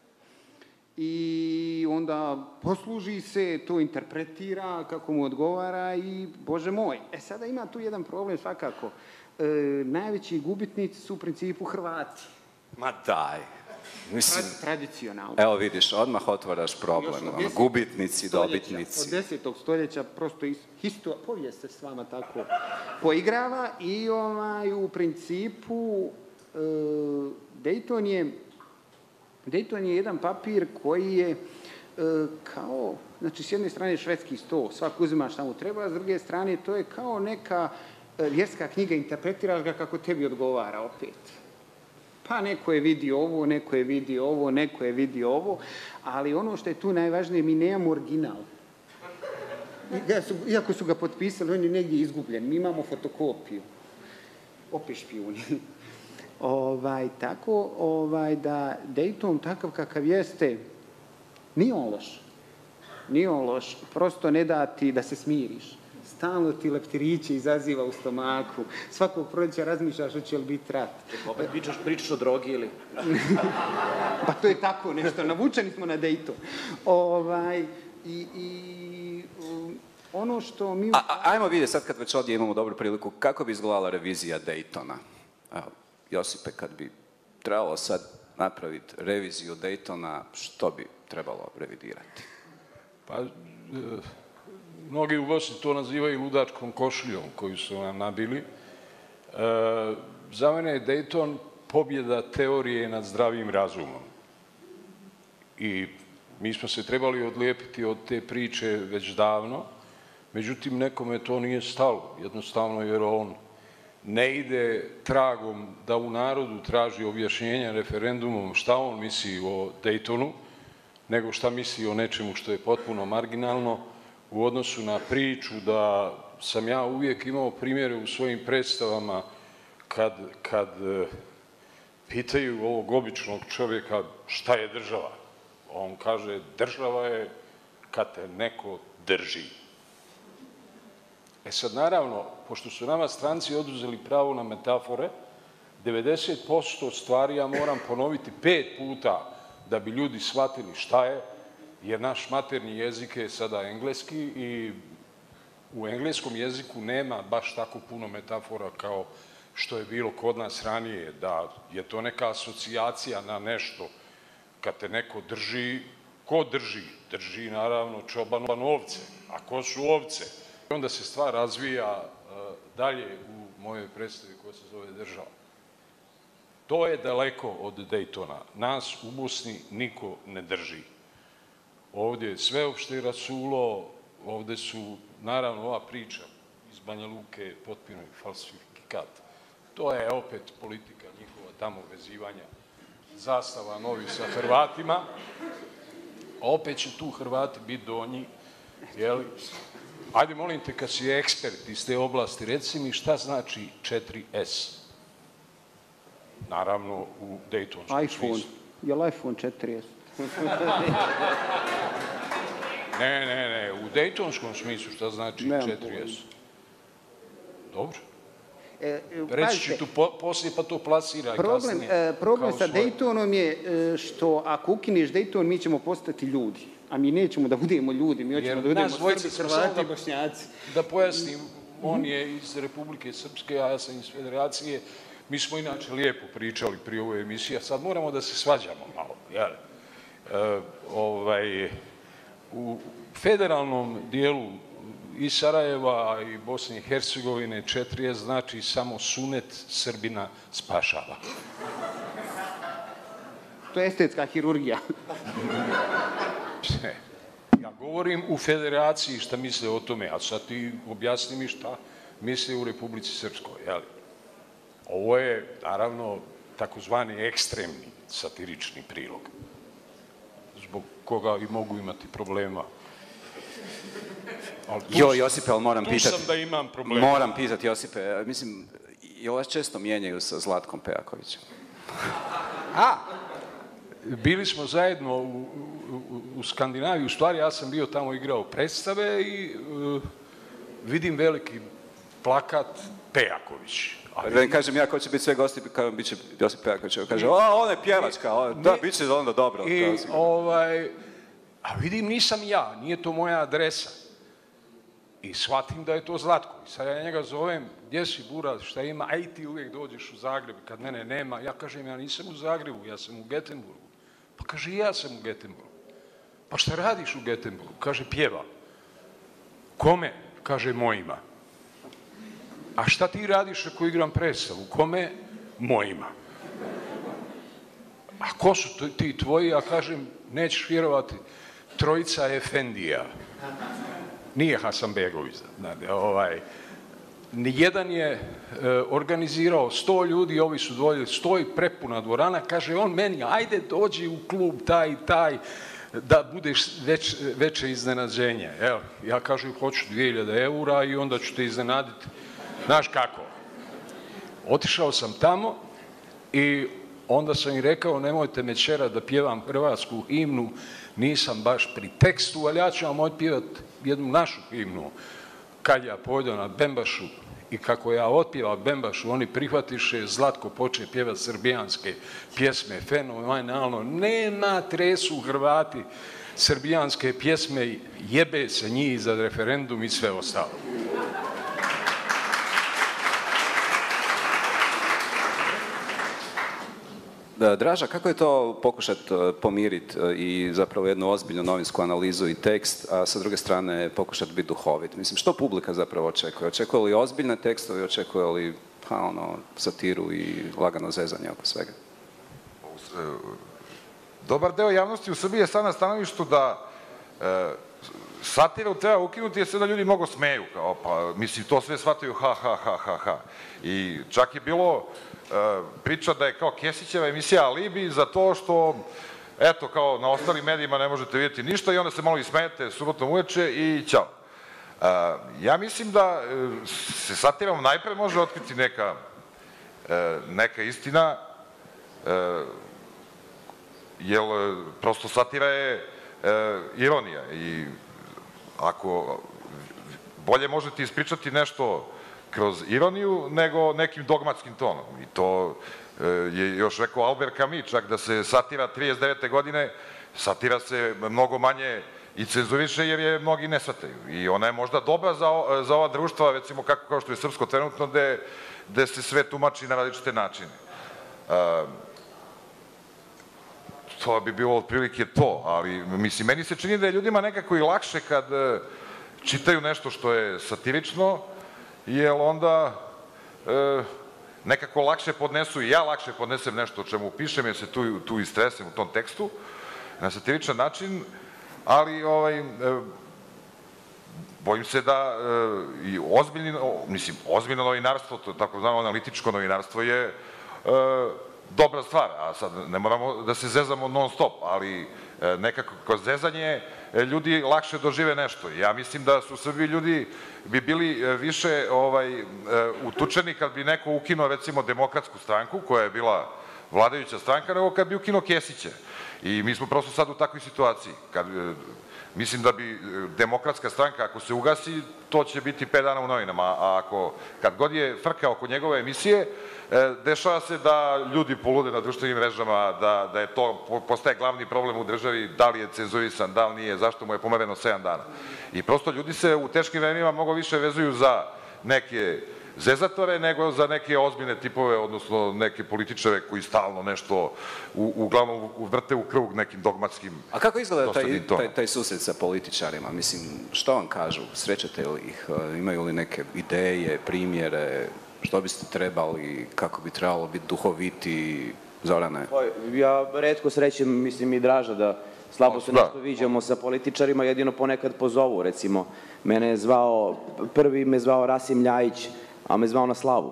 i onda posluži se, to interpretira kako mu odgovara i, Bože moj. E sada ima tu jedan problem svakako. E, najveći gubitnici su u principu Hrvati. Ma daj. Mislim, Tra- tradicionalno. evo vidiš, odmah otvaraš problem. Još od Ono, desetog gubitnici, stoljeća, dobitnici. Od desetog stoljeća prosto is, histo, povijest se s vama tako poigrava i ovaj, u principu e, Dayton je Dayton je jedan papir koji je e, kao, znači s jedne strane švedski sto, svak uzima šta mu treba, a s druge strane to je kao neka e, vjerska knjiga, interpretiraš ga kako tebi odgovara opet. Pa neko je vidio ovo, neko je vidio ovo, neko je vidio ovo, ali ono što je tu najvažnije, mi nemamo original. Iako su ga potpisali, on je negdje izgubljen. Mi imamo fotokopiju. Opet špijuni. Ovaj, tako ovaj, da Dayton takav kakav jeste, nije on loš. Nije on loš. Prosto ne da ti da se smiriš. Stalno ti leptiriće izaziva u stomaku. Svakog proljeća razmišljaš hoće li biti rat. Opet pričaš, pričaš o drogi ili? Pa to je tako nešto. Navučeni smo na Dayton. Ovaj, i, i, Ono što mi... A, a, ajmo vidjeti sad kad već ovdje imamo dobru priliku, kako bi izgledala revizija Daytona? Evo, Josipe, kad bi trebalo sad napraviti reviziju Daytona, što bi trebalo revidirati? Pa, e, mnogi u Bosni to nazivaju ludačkom košuljom koju su nam nabili. E, za mene je Dayton pobjeda teorije nad zdravim razumom. I mi smo se trebali odlijepiti od te priče već davno, međutim nekome to nije stalo, jednostavno jer on ne ide tragom da u narodu traži objašnjenja referendumom šta on misli o Daytonu, nego šta misli o nečemu što je potpuno marginalno u odnosu na priču da sam ja uvijek imao primjere u svojim predstavama kad, kad pitaju ovog običnog čovjeka šta je država. On kaže, država je kad te neko drži. E sad, naravno, pošto su nama stranci oduzeli pravo na metafore, devedeset posto stvari ja moram ponoviti pet puta da bi ljudi shvatili šta je, jer naš maternji jezik je sada engleski i u engleskom jeziku nema baš tako puno metafora kao što je bilo kod nas ranije, da je to neka asocijacija na nešto. Kad te neko drži, ko drži? Drži, naravno, čoban ovce. A ko su ovce? Onda se stvar razvija dalje u mojoj predstavi koja se zove država. To je daleko od Daytona. Nas u Bosni niko ne drži. Ovdje je sveopšte rasulo, ovdje su, naravno, ova priča iz Banja Luke potpuno falsifikat. To je opet politika njihova tamo vezivanja zastava novi sa Hrvatima. Opet će tu Hrvati biti donji, jeli? Ajde, molim te, kad si ekspert iz te oblasti, reci mi šta znači četiri es. Naravno, u Daytonskom smislu. Je li iPhone četiri es? Ne, ne, ne, u Daytonskom smislu šta znači četiri es. Dobro. Reći ću tu poslije, pa to plasiraj kasnije. Problem sa Daytonom je što ako ukineš Dayton, mi ćemo postati ljudi. A mi nećemo da budemo ljudi, mi hoćemo da budemo Srbi, Hrvati i Bošnjaci. Da pojasnim, on je iz Republike Srpske, a ja sam iz Federacije. Mi smo inače lijepo pričali prije ove emisije, a sad moramo da se svađamo malo. U federalnom dijelu i Sarajeva i Bosne i Hercegovine četiri es znači samo sunet Srbina spašava. To je estetska hirurgija. Ja govorim u Federaciji šta misle o tome, a sad ti objasni mi šta misle u Republici Srpskoj. Ovo je, naravno, takozvani ekstremni satirični prilog, zbog koga i mogu imati problema. Jo, Josipe, ali moram pitati. Tu sam da imam problema. Moram pitati, Josipe, mislim, i vas često mijenjaju sa Zlatkom Pejakovićem. A, bili smo zajedno u Skandinaviji, u stvari ja sam bio tamo igrao predstave i vidim veliki plakat Pejaković. Da im kažem ja ko će biti sve gosti, kao bit će Josip Pejaković. Kaže, o, ona je pjevačka, da, bit će onda dobro. A vidim, nisam ja, nije to moja adresa. I shvatim da je to Zlatko. I sad ja njega zovem, gdje si Buraz, šta ima, aj ti uvijek dođeš u Zagreb, kad mene nema. Ja kažem, ja nisam u Zagrebu, ja sam u Getenburgu. Pa kaže, i ja sam u Getenburgu. Pa šta radiš u Getenburgu? Kaže, pjevam. Kome? Kaže, mojima. A šta ti radiš ako igram predstavu? Kome? Mojima. A ko su ti tvoji? Ja kažem, nećeš vjerovati, trojica Efendija. Nije Hasanbegović. Nijedan je organizirao sto ljudi, ovi su dvoje, stoji prepuna dvorana, kaže on meni, ajde dođi u klub taj i taj, da budeš veće iznenađenje. Evo, ja kažem, hoću dvije hiljade eura i onda ću te iznenaditi. Znaš kako? Otišao sam tamo i onda sam im rekao, nemojte me čerat da pjevam hrvatsku himnu, nisam baš pri tekstu, ali ja ću vam otpjevati jednu našu himnu. Kad ja pojdem na Bembašu i kako ja otpjeva Bembašu, oni prihvatiše, Zlatko poče pjevati srbijanske pjesme, fenomenalno, nema tresu Hrvati srbijanske pjesme jebe se njih za referendum i sve ostalo. Draža, kako je to pokušati pomiriti i zapravo jednu ozbiljnu novinsku analizu i tekst, a sa druge strane pokušati biti duhovit? Mislim, što publika zapravo očekuje? Očekuje li ozbiljne tekstove, očekuje li pa, ono, satiru i lagano zezanje oko svega? Dobar deo javnosti u Srbiji je sad na stanovištu da e, satiru treba ukinuti jer se da ljudi mnogo smeju. Kao, pa, mislim, to sve shvataju ha, ha, ha, ha, ha. I čak je bilo e, priča da je kao Kesićeva emisija alibi za to što, eto, kao na ostalim medijima ne možete vidjeti ništa i onda se malo ismejete subotom uveče i ćao. E, ja mislim da e, se satirom najpre može otkriti neka, e, neka istina, e, jer prosto satira je e, ironija i ako bolje možete ispričati nešto kroz ironiju nego nekim dogmatskim tonom. I to e, je još rekao Albert Camus, čak da se satira trideset devete godine, satira se mnogo manje i cenzuriše jer je mnogi ne shvataju. I ona je možda dobra za, za ova društva, recimo kako kao što je srpsko trenutno, gde, gde se sve tumači na različite načine. E, To bi bilo otprilike to, ali mislim, meni se čini da je ljudima nekako i lakše kad e, čitaju nešto što je satirično, jer onda e, nekako lakše podnesu, i ja lakše podnesem nešto o čemu pišem, jer se tu, tu istresem u tom tekstu, na satiričan način, ali ovaj, e, bojim se da e, i ozbiljni, mislim, ozbiljno novinarstvo, to tako znamo analitičko novinarstvo je e, dobra stvar, a sad ne moramo da se zezamo non stop, ali nekako kroz zezanje ljudi lakše dožive nešto. Ja mislim da su u Srbiji ljudi bi bili više ovaj, utučeni kad bi neko ukinuo recimo Demokratsku stranku, koja je bila vladajuća stranka, nego kad bi ukinuo Kesića. I mi smo prosto sad u takvoj situaciji. Kad, mislim da bi Demokratska stranka, ako se ugasi, to će biti pet dana u novinama, a ako, kad god je frka oko njegove emisije, dešava se da ljudi polude na društvenim mrežama, da, da je to, postaje glavni problem u državi, da li je cenzurisan, da li nije, zašto mu je pomereno sedam dana. I prosto ljudi se u teškim vremenima mnogo više vezuju za neke zezatore nego za neke ozbiljne tipove, odnosno neke političare koji stalno nešto u, uglavnom vrte u krug nekim dogmatskim. A kako izgleda taj, taj, taj susret sa političarima? Mislim, što vam kažu? Srećete li ih? Imaju li neke ideje, primjere? Što biste trebali, kako bi trebalo biti duhoviti, Zorane? Ja retko srećem, mislim i Draža, da slabo se nešto viđamo sa političarima, jedino ponekad pozovu, recimo. Mene je zvao, prvi me zvao Rasim Ljajić, a me zvao na slavu.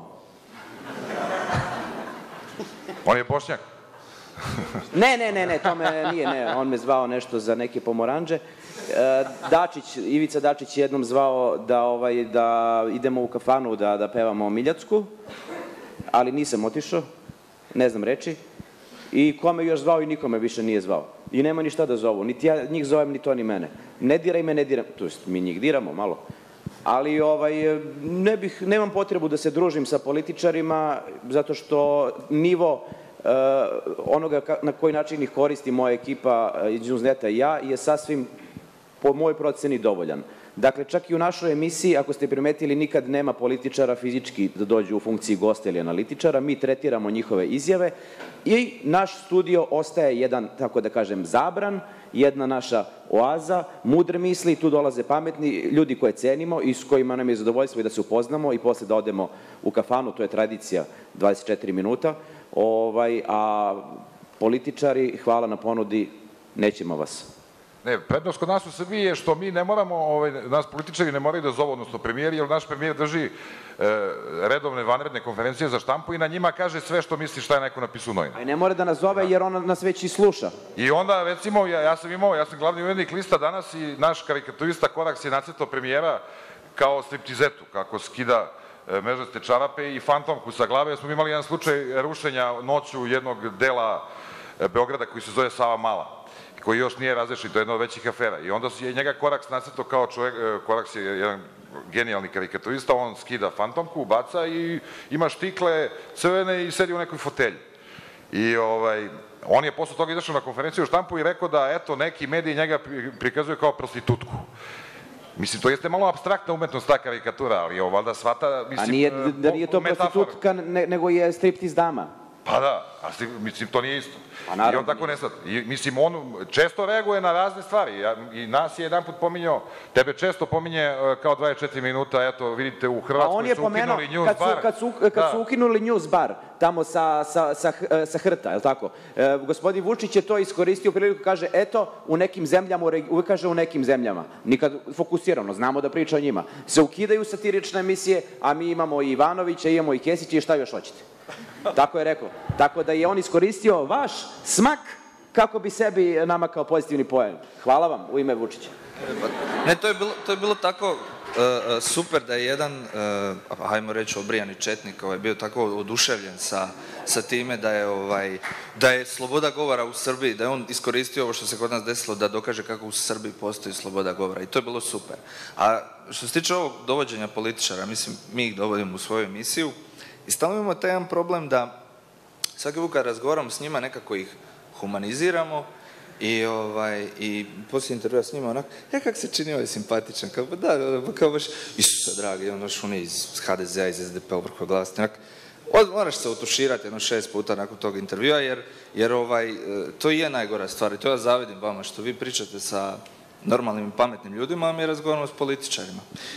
On je Bošnjak? Ne, ne, ne, ne, to me nije, ne, on me zvao nešto za neke pomoranđe. Dačić, Ivica Dačić je jednom zvao da, ovaj, da idemo u kafanu da, da pevamo Miljacku, ali nisam otišao, ne znam reči. I ko me još zvao i nikome više nije zvao. I nema ni šta da zovu, niti ja njih zovem, ni to ni mene. Ne diraj me, ne diram, to jest mi njih diramo malo. Ali ovaj, ne bih, nemam potrebu da se družim sa političarima, zato što nivo uh, onoga ka, na koji način ih koristi moja ekipa uh, iz Newsneta i ja je sasvim po mojoj proceni dovoljan. Dakle, čak i u našoj emisiji, ako ste primetili, nikad nema političara fizički da dođu u funkciji gosta ili analitičara, mi tretiramo njihove izjave i naš studio ostaje jedan, tako da kažem, zabran, jedna naša oaza, mudre misli, tu dolaze pametni ljudi koje cenimo i s kojima nam je zadovoljstvo i da se upoznamo i posle da odemo u kafanu, to je tradicija dvadeset četiri minuta, ovaj, a političari, hvala na ponudi, nećemo vas. Ne, prednost kod nas u Srbiji je što mi ne moramo, ovaj, nas političari ne moraju da zovu, odnosno premijeri, jer naš premijer drži e, redovne, vanredne konferencije za štampu i na njima kaže sve što misli šta je neko napisao u novinu. A i ne mora da nas zove jer on nas već i sluša. I onda, recimo, ja, ja sam imao, ja sam glavni urednik lista danas i naš karikaturista Koraks je nacrtao premijera kao striptizetu, kako skida e, mežaste čarape i fantomku sa glave, jer smo imali jedan slučaj rušenja noću jednog dela e, Beograda koji se zove Sava Mala, koji još nije razrešen, to je jedna od većih afera. I onda je njega Koraks nacrtao kao čovjek, Koraks je jedan genijalni karikaturista, on skida fantomku, baca i ima štikle crvene i sedi u nekoj fotelji. I ovaj, on je posle toga izašao na konferenciju u štampu i rekao da, eto, neki mediji njega prikazuju kao prostitutku. Mislim, to jeste malo apstraktna umetnost, ta karikatura, ali ovo valjda svata, mislim, A nije, da nije to prostitutka, nego je striptiz dama. Pa da, a mislim, to nije isto. I on tako ne sad. Mislim, on često reaguje na razne stvari. I nas je jedan put pominjao, tebe često pominje kao dvadeset četiri minuta, eto, vidite, u Hrvatskoj su ukinuli news bar. Kad su ukinuli news bar, tamo sa Hrta, je li tako? Gospodin Vučić je to iskoristio priliku, kaže, eto, u nekim zemljama, uvijek kaže u nekim zemljama, nikad fokusirano, znamo da priča o njima, se ukidaju satirične emisije, a mi imamo i Ivanovića, imamo i Kesića i šta još hoćete. Tako je rekao. Tako da je on iskoristio vaš smak kako bi sebi namakao pozitivni poen. Hvala vam u ime Vučića. Ne, to je bilo, to je bilo tako super da je jedan, hajmo reći, obrijani četnik bio tako oduševljen sa, sa time da je, ovaj, da je sloboda govora u Srbiji, da je on iskoristio ovo što se kod nas desilo da dokaže kako u Srbiji postoji sloboda govora i to je bilo super. A što se tiče ovog dovođenja političara, mislim, mi ih dovodimo u svoju emisiju, i stalno imamo taj jedan problem da svaki put kad razgovaramo s njima nekako ih humaniziramo i, ovaj, i poslije intervjua s njima onak, ja kak se čini ovaj simpatičan, kao pa da, da, kao baš, Isuse dragi, ono šune iz ha de zea, iz es de pe, vrho glasiti, onak, moraš se utuširati jedno šest puta nakon tog intervjua, jer, jer ovaj, to je najgora stvar i to ja zavidim vama, što vi pričate sa normalnim i pametnim ljudima, a mi razgovaramo s političarima.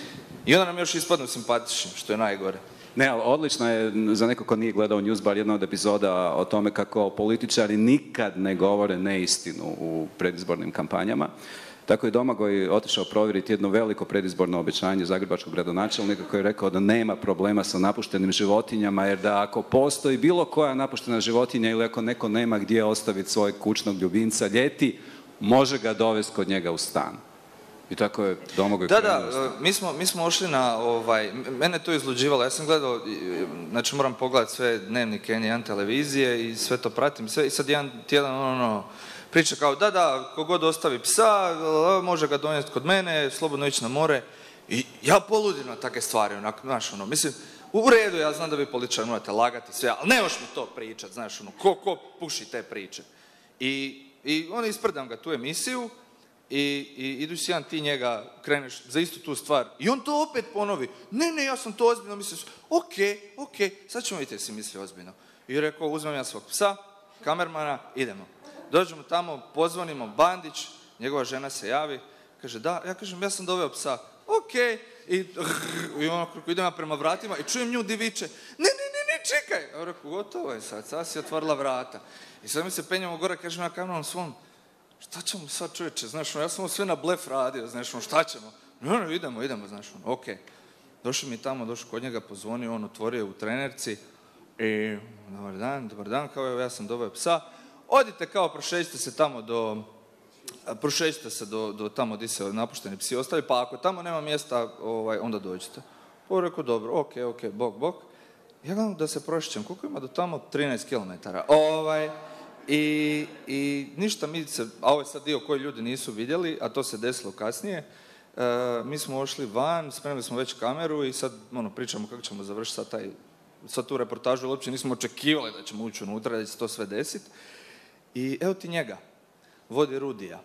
I onda nam još ispadnu simpatičnim, što je najgore. Ne, ali odlično je, za neko ko nije gledao Newsbar, jedna od epizoda o tome kako političari nikad ne govore neistinu u predizbornim kampanjama. Tako je Domagoj otišao provjeriti jedno veliko predizborno obećanje zagrebačkog gradonačelnika koji je rekao da nema problema sa napuštenim životinjama, jer da ako postoji bilo koja napuštena životinja ili ako neko nema gdje ostaviti svojeg kućnog ljubimca ljeti, može ga dovesti kod njega u stan. I tako je Domagoj Da, da, mi smo, mi smo ošli na, ovaj, mene to izluđivalo, ja sam gledao, znači moram pogledati sve dnevnike en jedan televizije i sve to pratim, sve, i sad jedan tjedan ono, priča kao da, da, kogod ostavi psa, može ga donijeti kod mene, slobodno ići na more i ja poludim na takve stvari, onak, znaš, ono, mislim, u redu, ja znam da vi političari morate lagati sve, ali ne još mi to pričat, znaš, ono, ko, ko puši te priče. I, i on ispredam ga tu emisiju, I, i idući jedan ti njega kreneš za istu tu stvar i on to opet ponovi, ne, ne, ja sam to ozbiljno mislio, ok, ok, sad ćemo vidjeti si misli ozbiljno. I rekao, uzmem ja svog psa, kamermana, idemo. Dođemo tamo, pozvonimo Bandić, njegova žena se javi, kaže da, ja kažem, ja sam doveo psa, ok, i, i ono, idem ja prema vratima i čujem nju di viče, ne, ne, ne, ne, čekaj. Ja rekao, gotovo je sad, sad si otvorila vrata. I sad mi se penjamo gore, kažem ja kamerom svom, šta ćemo sad čovječe, znaš, ja sam ovo sve na blef radio, znaš, šta ćemo? No, no, idemo, idemo, znaš, ok. Došli mi tamo, došli kod njega, pozvonio, on otvorio u trenerci i dobar dan, dobar dan, kao evo ja sam doveo psa, odite kao, prošećite se tamo do, prošećite se do, do tamo gdje se napušteni psi ostavi, pa ako tamo nema mjesta, ovaj, onda dođite. Pa rekao, dobro, ok, ok, bok, bok. Ja gledam da se prošećem, koliko ima do tamo? trinaest kilometara. Ovaj... I, i ništa mi se, a ovo je sad dio koji ljudi nisu vidjeli, a to se desilo kasnije, e, mi smo ošli van, spremili smo već kameru i sad ono, pričamo kako ćemo završiti sad, taj, sad tu reportažu, uopće nismo očekivali da ćemo ući unutra, da će se to sve desiti. I evo ti njega, vodi Rudija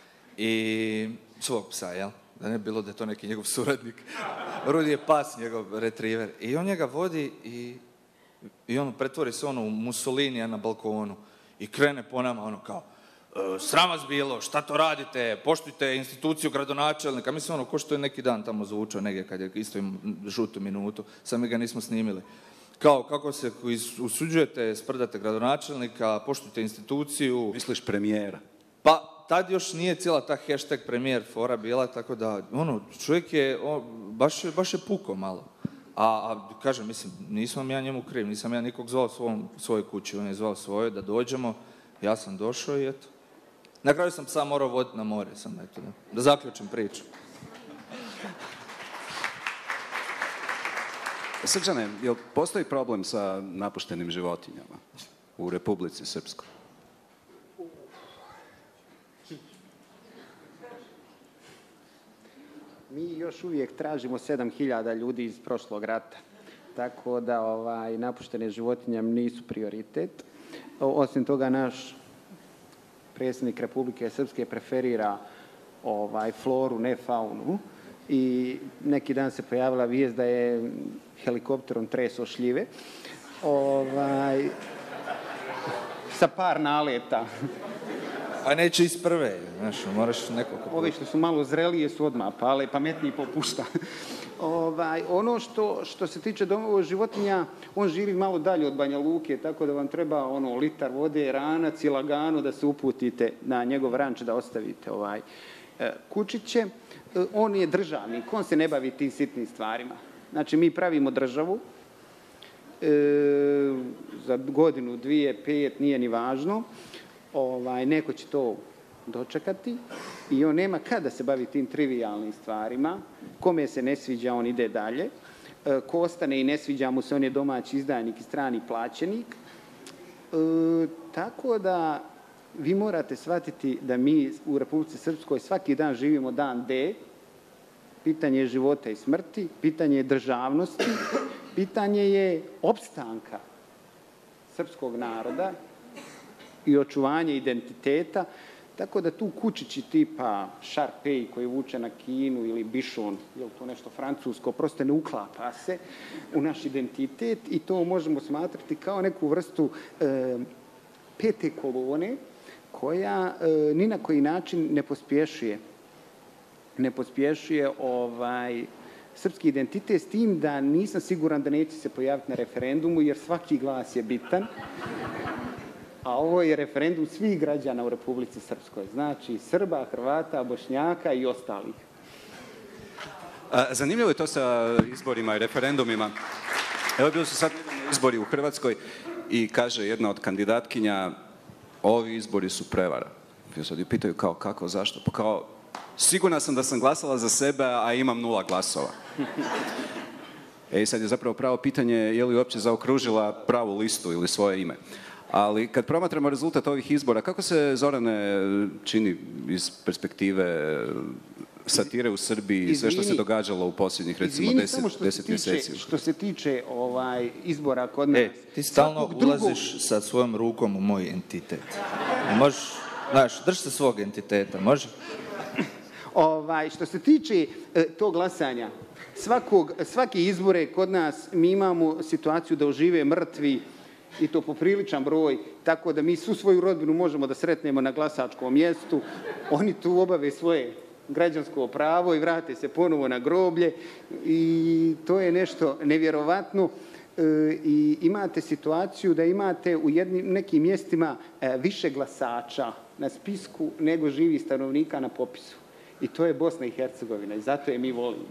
i svog psa, jel? Da ne bi bilo da je to neki njegov suradnik. Rudi je pas, njegov retriver. I on njega vodi i, i on pretvori se ono u Mussolinija na balkonu. I krene po nama ono kao, e, sram vas bilo, šta to radite, poštujte instituciju gradonačelnika. Mislim ono, ko što je neki dan tamo zvučao negdje kad je isto im žutu minutu, sad mi ga nismo snimili. Kao, kako se usuđujete, sprdate gradonačelnika, poštujte instituciju. Misliš premijera? Pa, tad još nije cijela ta hashtag premijer fora bila, tako da, ono, čovjek je, on, baš, baš je puko malo. A, a kažem, mislim, nisam ja njemu kriv, nisam ja nikog zvao svom, svojoj kući, on je zvao svoje da dođemo, ja sam došao i eto. Na kraju sam sam morao voditi na more, sam eto, da, da zaključim priču. Srđane, jel postoji problem sa napuštenim životinjama u Republici Srpskoj? Mi još uvijek tražimo sedam hiljada ljudi iz prošlog rata, tako da ovaj, napuštene životinje nisu prioritet. Osim toga, naš predsjednik Republike Srpske preferira ovaj, floru, ne faunu. I neki dan se pojavila vijest da je helikopterom treso šljive. Ovaj, sa par naleta. A neće iz prve, znaš, moraš nekoliko... Ovi što su malo zrelije su odmah pale, pametniji popušta. Ovaj, ono što, što se tiče domova životinja, on živi malo dalje od Banja Luke, tako da vam treba ono litar vode, ranac i lagano da se uputite na njegov ranč da ostavite ovaj kučiće. On je državnik, on se ne bavi tim sitnim stvarima. Znači, mi pravimo državu, e, za godinu, dvije, pet, nije ni važno. Ovaj, neko će to dočekati i on nema kada se bavi tim trivijalnim stvarima. Kome se ne sviđa, on ide dalje. E, ko ostane i ne sviđa mu se, on je domaći izdajnik i strani plaćenik. E, tako da vi morate shvatiti da mi u Republici Srpskoj svaki dan živimo dan D. Pitanje je života i smrti, pitanje je državnosti, pitanje je opstanka srpskog naroda i očuvanje identiteta. Tako da tu kučići tipa Šarpej koji vuče na Kinu ili Bišon, je li to nešto francusko, prosto ne uklapa se u naš identitet i to možemo smatrati kao neku vrstu e, pete kolone koja e, ni na koji način ne pospješuje ne pospješuje ovaj, srpski identitet, s tim da nisam siguran da neće se pojaviti na referendumu, jer svaki glas je bitan. A ovo je referendum svih građana u Republici Srpskoj. Znači Srba, Hrvata, Bošnjaka i ostalih. Zanimljivo je to sa izborima i referendumima. Evo bili su sad izbori u Hrvatskoj i kaže jedna od kandidatkinja, ovi izbori su prevara. I sad ju pitaju kao kako, zašto? Pa kao, sigurna sam da sam glasala za sebe, a imam nula glasova. E sad je zapravo pravo pitanje je li uopće zaokružila pravu listu ili svoje ime. Ali kad promatramo rezultat ovih izbora, kako se, Zorane, čini iz perspektive satire u Srbiji i sve što se događalo u posljednjih recimo deset, deset mjeseci? Što se tiče ovaj, izbora kod nas... E, ti stalno drugog... ulaziš sa svojom rukom u moj entitet. Možeš, znaš, drž se svog entiteta, može? Ovaj, što se tiče e, tog glasanja, svakog, svaki izbore kod nas mi imamo situaciju da ožive mrtvi i to popriličan broj, tako da mi svu svoju rodbinu možemo da sretnemo na glasačkom mjestu. Oni tu obave svoje građansko pravo i vrate se ponovo na groblje i to je nešto nevjerovatno. E, I imate situaciju da imate u jednim, nekim mjestima e, više glasača na spisku nego živi stanovnika na popisu. I to je Bosna i Hercegovina i zato je mi volimo.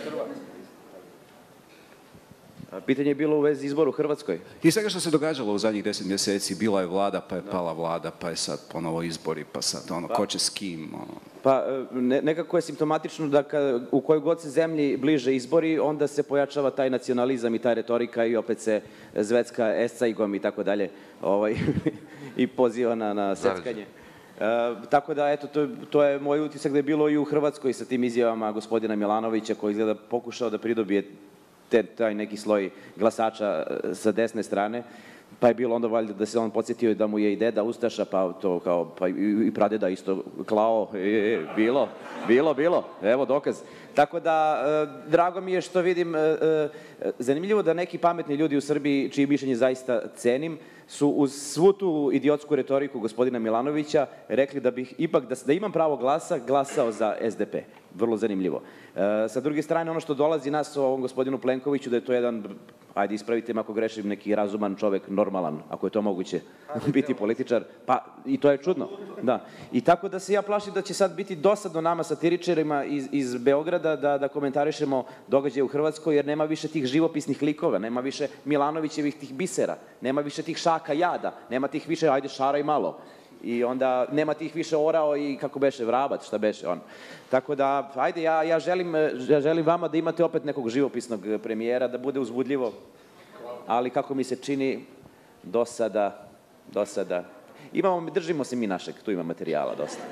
Pitanje je bilo u vezi izboru u Hrvatskoj. I svega što se događalo u zadnjih deset mjeseci, bila je vlada, pa je pala vlada, pa je sad ponovo izbori, pa sad ono, ko će s kim, ono. Pa ne, nekako je simptomatično da kad, u kojoj god se zemlji bliže izbori, onda se pojačava taj nacionalizam i ta retorika i opet se zvecka escaigom i tako dalje, ovaj, i poziva na, na seckanje. E, tako da, eto, to, to je moj utisak da je bilo i u Hrvatskoj sa tim izjavama gospodina Milanovića koji izgleda pokušao da pridobije te, taj neki sloj glasača sa desne strane, pa je bilo onda valjda da se on podsjetio da mu je i deda ustaša, pa to kao, pa i, i pradeda isto klao, e, e, bilo, bilo, bilo, evo dokaz. Tako da, e, drago mi je što vidim, e, e, zanimljivo da neki pametni ljudi u Srbiji, čiji mišljenje zaista cenim, su uz svu tu idiotsku retoriku gospodina Milanovića rekli da bih ipak, da, da imam pravo glasa, glasao za S D P. Vrlo zanimljivo. E, sa druge strane, ono što dolazi nas o ovom gospodinu Plenkoviću, da je to jedan, ajde ispravite me ako grešim, neki razuman čovek, normalan, ako je to moguće, biti političar, pa i to je čudno. Da. I tako da se ja plašim da će sad biti dosadno nama satiričarima iz, iz Beograda da, da komentarišemo događaje u Hrvatskoj, jer nema više tih živopisnih likova, nema više Milanovićevih tih bisera, nema više tih šaka jada, nema tih više, ajde šaraj malo. I onda nema tih više orao i kako beše vrabac, šta beše on. Tako da, ajde, ja, ja, želim, ja želim vama da imate opet nekog živopisnog premijera, da bude uzbudljivo, ali kako mi se čini, do sada, do sada, imamo, držimo se mi našeg, tu ima materijala dosta.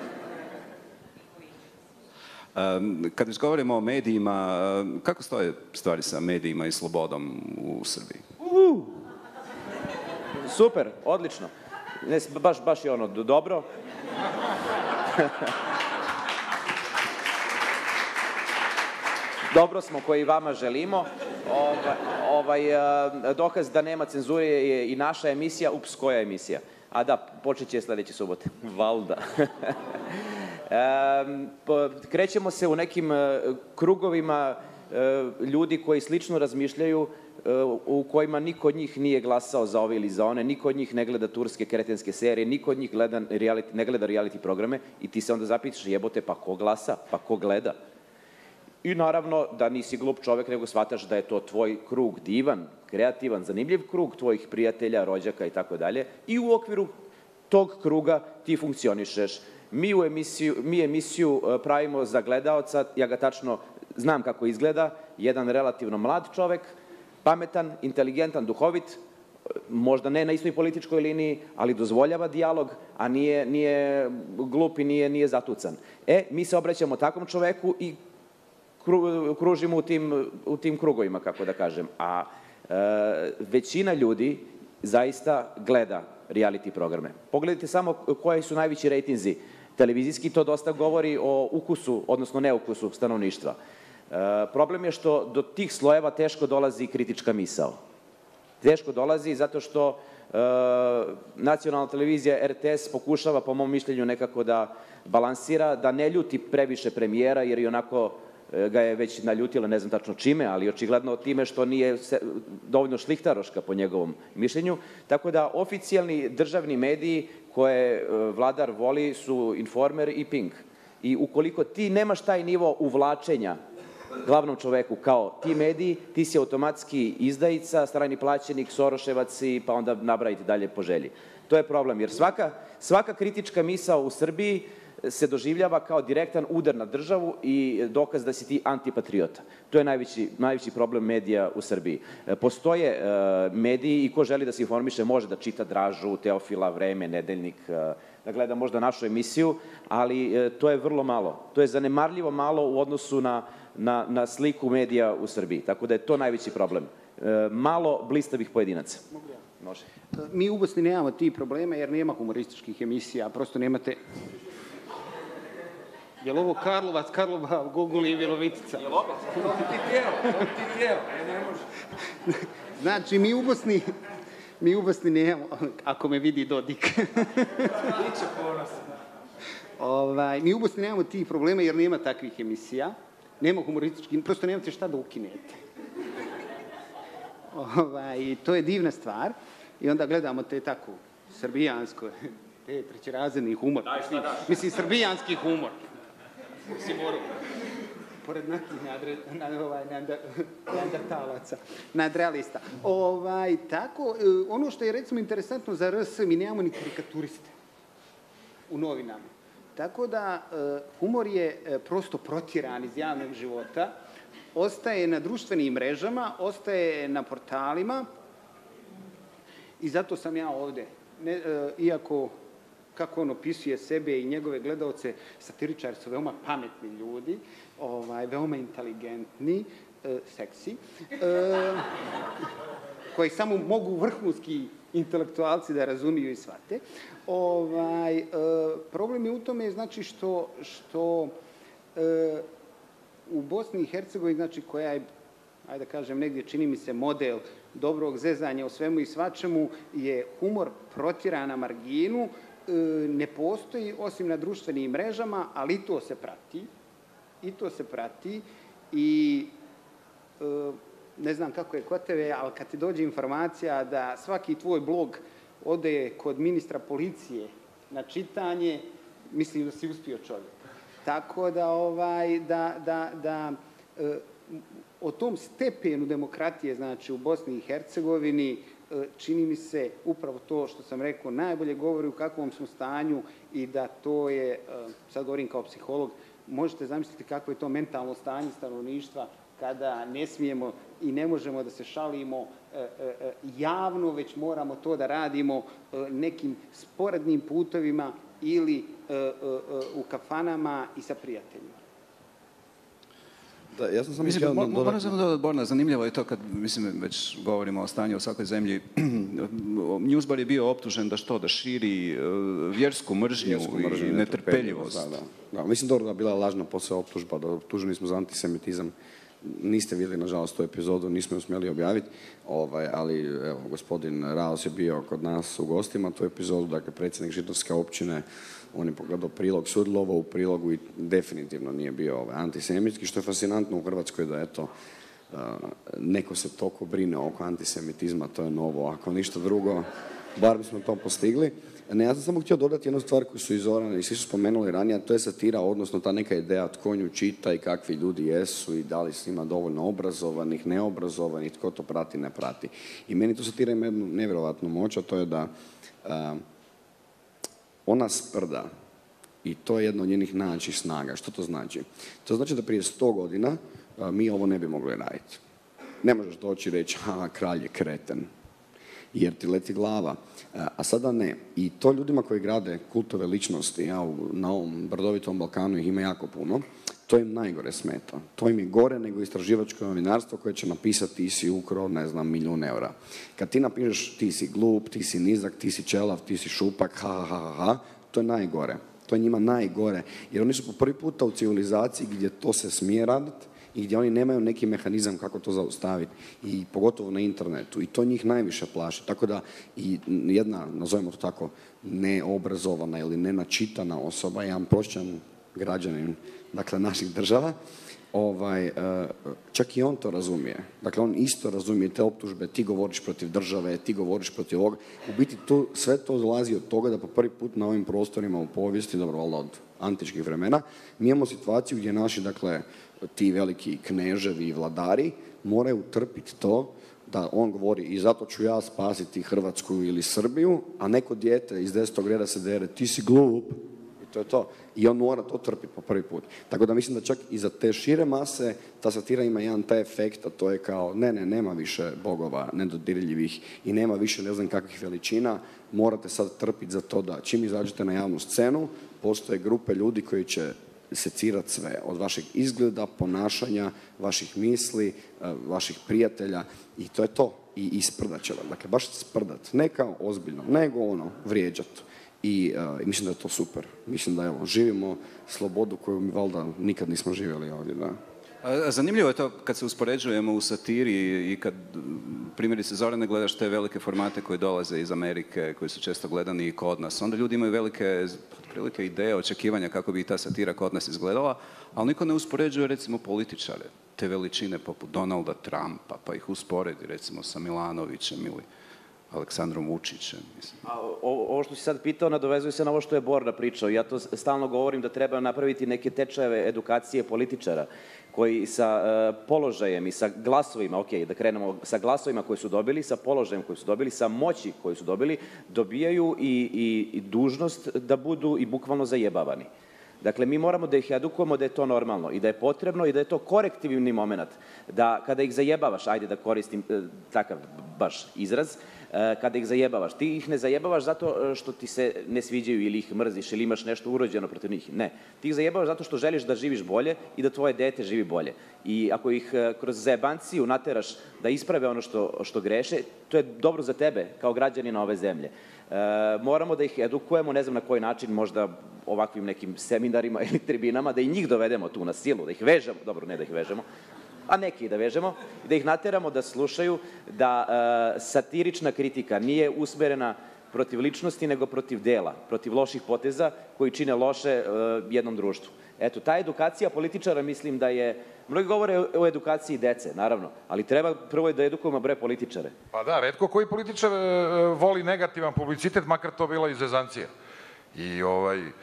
Um, kad već govorimo o medijima, kako stoje stvari sa medijima i slobodom u Srbiji? Uh. super, odlično. Ne, baš, baš je ono, dobro. Dobro smo koji vama želimo. Ovaj, ovaj, dokaz da nema cenzure je i naša emisija. Ups, koja emisija? A da, počet će sledeće subote. Valda. Krećemo se u nekim krugovima ljudi koji slično razmišljaju, u kojima niko od njih nije glasao za ove ili za one, niko od njih ne gleda turske kretenske serije, niko od njih gleda reality, ne gleda reality programe i ti se onda zapitaš, jebote, pa ko glasa, pa ko gleda? I naravno da nisi glup čovek, nego shvataš da je to tvoj krug divan, kreativan, zanimljiv krug tvojih prijatelja, rođaka i tako dalje. I u okviru tog kruga ti funkcionišeš. Mi u emisiju, mi emisiju pravimo za gledaoca, ja ga tačno znam kako izgleda, jedan relativno mlad čovek, pametan, inteligentan, duhovit, možda ne na istoj političkoj liniji, ali dozvoljava dijalog, a nije, nije glup i nije, nije zatucan. E, mi se obraćamo takvom čoveku i kru, kružimo u tim, u tim krugovima, kako da kažem. A e, većina ljudi zaista gleda reality programe. Pogledajte samo koji su najveći rejtinzi televizijski, to dosta govori o ukusu, odnosno neukusu stanovništva. E, problem je što do tih slojeva teško dolazi kritička misao. Teško dolazi zato što e, nacionalna televizija R T S pokušava, po mom mišljenju, nekako da balansira, da ne ljuti previše premijera, jer i onako ga je već naljutila, ne znam tačno čime, ali očigledno time što nije dovoljno šlihtaroška po njegovom mišljenju. Tako da oficijalni državni mediji koje vladar voli su Informer i Pink. I ukoliko ti nemaš taj nivo uvlačenja glavnom čoveku kao ti mediji, ti si automatski izdajica, strani plaćenik, Soroševac i pa onda nabrajite dalje po želji. To je problem, jer svaka, svaka kritička misao u Srbiji se doživljava kao direktan udar na državu i dokaz da si ti antipatriota. To je najveći, najveći problem medija u Srbiji. Postoje uh, mediji i ko želi da se informiše može da čita Dražu, Teofila, Vreme, Nedeljnik, uh, da gleda možda našu emisiju, ali uh, to je vrlo malo. To je zanemarljivo malo u odnosu na, na, na sliku medija u Srbiji. Tako da je to najveći problem. Uh, malo blistavih pojedinaca. Može. Mi u Bosni nemamo ti problema jer nema humorističkih emisija, prosto nemate... Je li ovo Karlovac, Karlova, Gogul i Vilovitica? Je li opet? To ti tijelo, to ti tijelo, ne može. Znači, mi u Bosni, mi u Bosni nemamo, ako me vidi Dodik. Biće ponosan. Ovaj, mi u Bosni nemamo tih problema jer nema takvih emisija, nema humorističkih, prosto nemate šta da ukinete. Ovaj, to je divna stvar i onda gledamo te tako, srbijansko, te trećerazredni humor. Daj, šta da? Mislim, srbijanski humor. Mislim, moram. Pored nekih nadre, ovaj, neandertalaca, nadrealista. Ovaj, tako, ono što je recimo interesantno za R S, mi nemamo ni karikaturiste u novinama. Tako da humor je prosto protjeran iz javnog života, ostaje na društvenim mrežama, ostaje na portalima i zato sam ja ovde. Ne, iako kako on opisuje sebe i njegove gledaoce, satiričari su veoma pametni ljudi, ovaj, veoma inteligentni, e, seksi, e, koji samo mogu vrhunski intelektualci da razumiju i shvate. Ovaj, e, problem je u tome, znači, što, što e, u Bosni i Hercegovini, znači, koja je, ajde da kažem, negdje čini mi se model dobrog zezanja o svemu i svačemu, je humor protjeran na marginu, ne postoji osim na društvenim mrežama, ali i to se prati. I to se prati i ne znam kako je kod tebe, ali kad ti dođe informacija da svaki tvoj blog ode kod ministra policije na čitanje, mislim da si uspio čovjek. Tako da, ovaj, da, da, da o tom stepenu demokratije, znači u Bosni i Hercegovini, čini mi se upravo to što sam rekao, najbolje govori u kakvom smo stanju i da to je, sad govorim kao psiholog, možete zamisliti kako je to mentalno stanje stanovništva kada ne smijemo i ne možemo da se šalimo javno, već moramo to da radimo nekim sporednim putovima ili u kafanama i sa prijateljima. Da, ja sam samo Mislim, htio mo- dodati- moram samo dodati, Borna, zanimljivo je to kad, mislim, već govorimo o stanju u svakoj zemlji. Newsbar je bio optužen da što, da širi e, vjersku mržnju Vjersku mržnju, i netrpeljivost. Da, da. Da, mislim dobro da je bila lažna posve optužba, da optuženi smo za antisemitizam. Niste vidjeli, nažalost, tu epizodu, nismo ju smjeli objaviti, ovaj, ali evo, gospodin Raos je bio kod nas u gostima tu epizodu, dakle, predsjednik židovske općine, on je pogledao prilog, sudjelovao u prilogu i definitivno nije bio ovaj, antisemitski, što je fascinantno u Hrvatskoj da eto, uh, neko se toliko brine oko antisemitizma, to je novo, ako ništa drugo, bar bismo to postigli. Ne, ja sam samo htio dodati jednu stvar koju su i Zoran i svi su spomenuli ranije, a to je satira, odnosno ta neka ideja tko nju čita i kakvi ljudi jesu i da li s njima dovoljno obrazovanih, neobrazovanih, tko to prati, ne prati. I meni to satira ima jednu nevjerojatnu moć, a to je da uh, ona sprda i to je jedno od njenih najjačih snaga. Što to znači? To znači da prije sto godina uh, mi ovo ne bi mogli raditi. Ne možeš doći i reći, a kralj je kreten, jer ti leti glava. A sada ne. I to ljudima koji grade kultove ličnosti, ja, na ovom brdovitom Balkanu ih ima jako puno, to im najgore smeta. To im je gore nego istraživačko novinarstvo koje će napisati ti si ukrao, ne znam, milijun eura. Kad ti napišeš ti si glup, ti si nizak, ti si čelav, ti si šupak, ha, ha, ha, ha, to je najgore. To je njima najgore. Jer oni su po prvi puta u civilizaciji gdje to se smije raditi i gdje oni nemaju neki mehanizam kako to zaustaviti. I pogotovo na internetu. I to njih najviše plaši. Tako da i jedna, nazovimo to tako, neobrazovana ili nenačitana osoba, jedan prosječan građanin, dakle, naših država, ovaj, čak i on to razumije. Dakle, on isto razumije te optužbe, ti govoriš protiv države, ti govoriš protiv ovoga. U biti tu, sve to dolazi od toga da po prvi put na ovim prostorima u povijesti, dobro, valjda od antičkih vremena, mi imamo situaciju gdje naši, dakle, ti veliki kneževi i vladari moraju trpiti to da on govori i zato ću ja spasiti Hrvatsku ili Srbiju, a neko dijete iz desetog reda se dere, ti si glup. I to je to. I on mora to trpiti po prvi put. Tako da mislim da čak i za te šire mase ta satira ima jedan taj efekt, a to je kao ne, ne, nema više bogova nedodirljivih i nema više ne znam kakvih veličina. Morate sad trpiti za to da čim izađete na javnu scenu, postoje grupe ljudi koji će secirati sve, od vašeg izgleda, ponašanja, vaših misli, vaših prijatelja i to je to. I isprdat će vam. Dakle, baš sprdat. Ne kao ozbiljno, nego ono, vrijeđat. I uh, mislim da je to super. Mislim da evo, živimo slobodu koju mi valjda nikad nismo živjeli ovdje. Da. A, zanimljivo je to kad se uspoređujemo u satiri i kad primjerice Zorane gledaš te velike formate koji dolaze iz Amerike, koji su često gledani i kod nas. Onda ljudi imaju velike, otprilike ideje, očekivanja kako bi ta satira kod nas izgledala, ali niko ne uspoređuje recimo političare, te veličine poput Donalda Trumpa, pa ih usporedi recimo sa Milanovićem ili Aleksandrom Vučićem. Mislim. A, o, ovo što si sad pitao nadovezuje se na ovo što je Borna pričao. Ja to stalno govorim da treba napraviti neke tečajeve edukacije političara koji sa uh, položajem i sa glasovima, ok, da krenemo sa glasovima koje su dobili, sa položajem koji su dobili, sa moći koju su dobili, dobijaju i, i, i dužnost da budu i bukvalno zajebavani. Dakle, mi moramo da ih edukujemo da je to normalno i da je potrebno i da je to korektivni moment. Da kada ih zajebavaš, ajde da koristim e, takav baš izraz, e, kada ih zajebavaš, ti ih ne zajebavaš zato što ti se ne sviđaju ili ih mrziš ili imaš nešto urođeno protiv njih. Ne. Ti ih zajebavaš zato što želiš da živiš bolje i da tvoje dete živi bolje. I ako ih e, kroz zajebanciju nateraš da isprave ono što, što greše, to je dobro za tebe kao građanina ove zemlje. E, moramo da ih edukujemo, ne znam na koji način, možda ovakvim nekim seminarima ili tribinama, da i njih dovedemo tu na silu, da ih vežemo, dobro, ne da ih vežemo, a neki da vežemo, da ih nateramo da slušaju da e, satirična kritika nije usmerena protiv ličnosti, nego protiv dela, protiv loših poteza koji čine loše e, jednom društvu. Eto, ta edukacija političara, mislim da je, mnogi govore o edukaciji dece, naravno, ali treba prvo da edukujemo bre političare. Pa da, retko koji političar e, voli negativan publicitet, makar to bila i zezancija. I ovaj, e,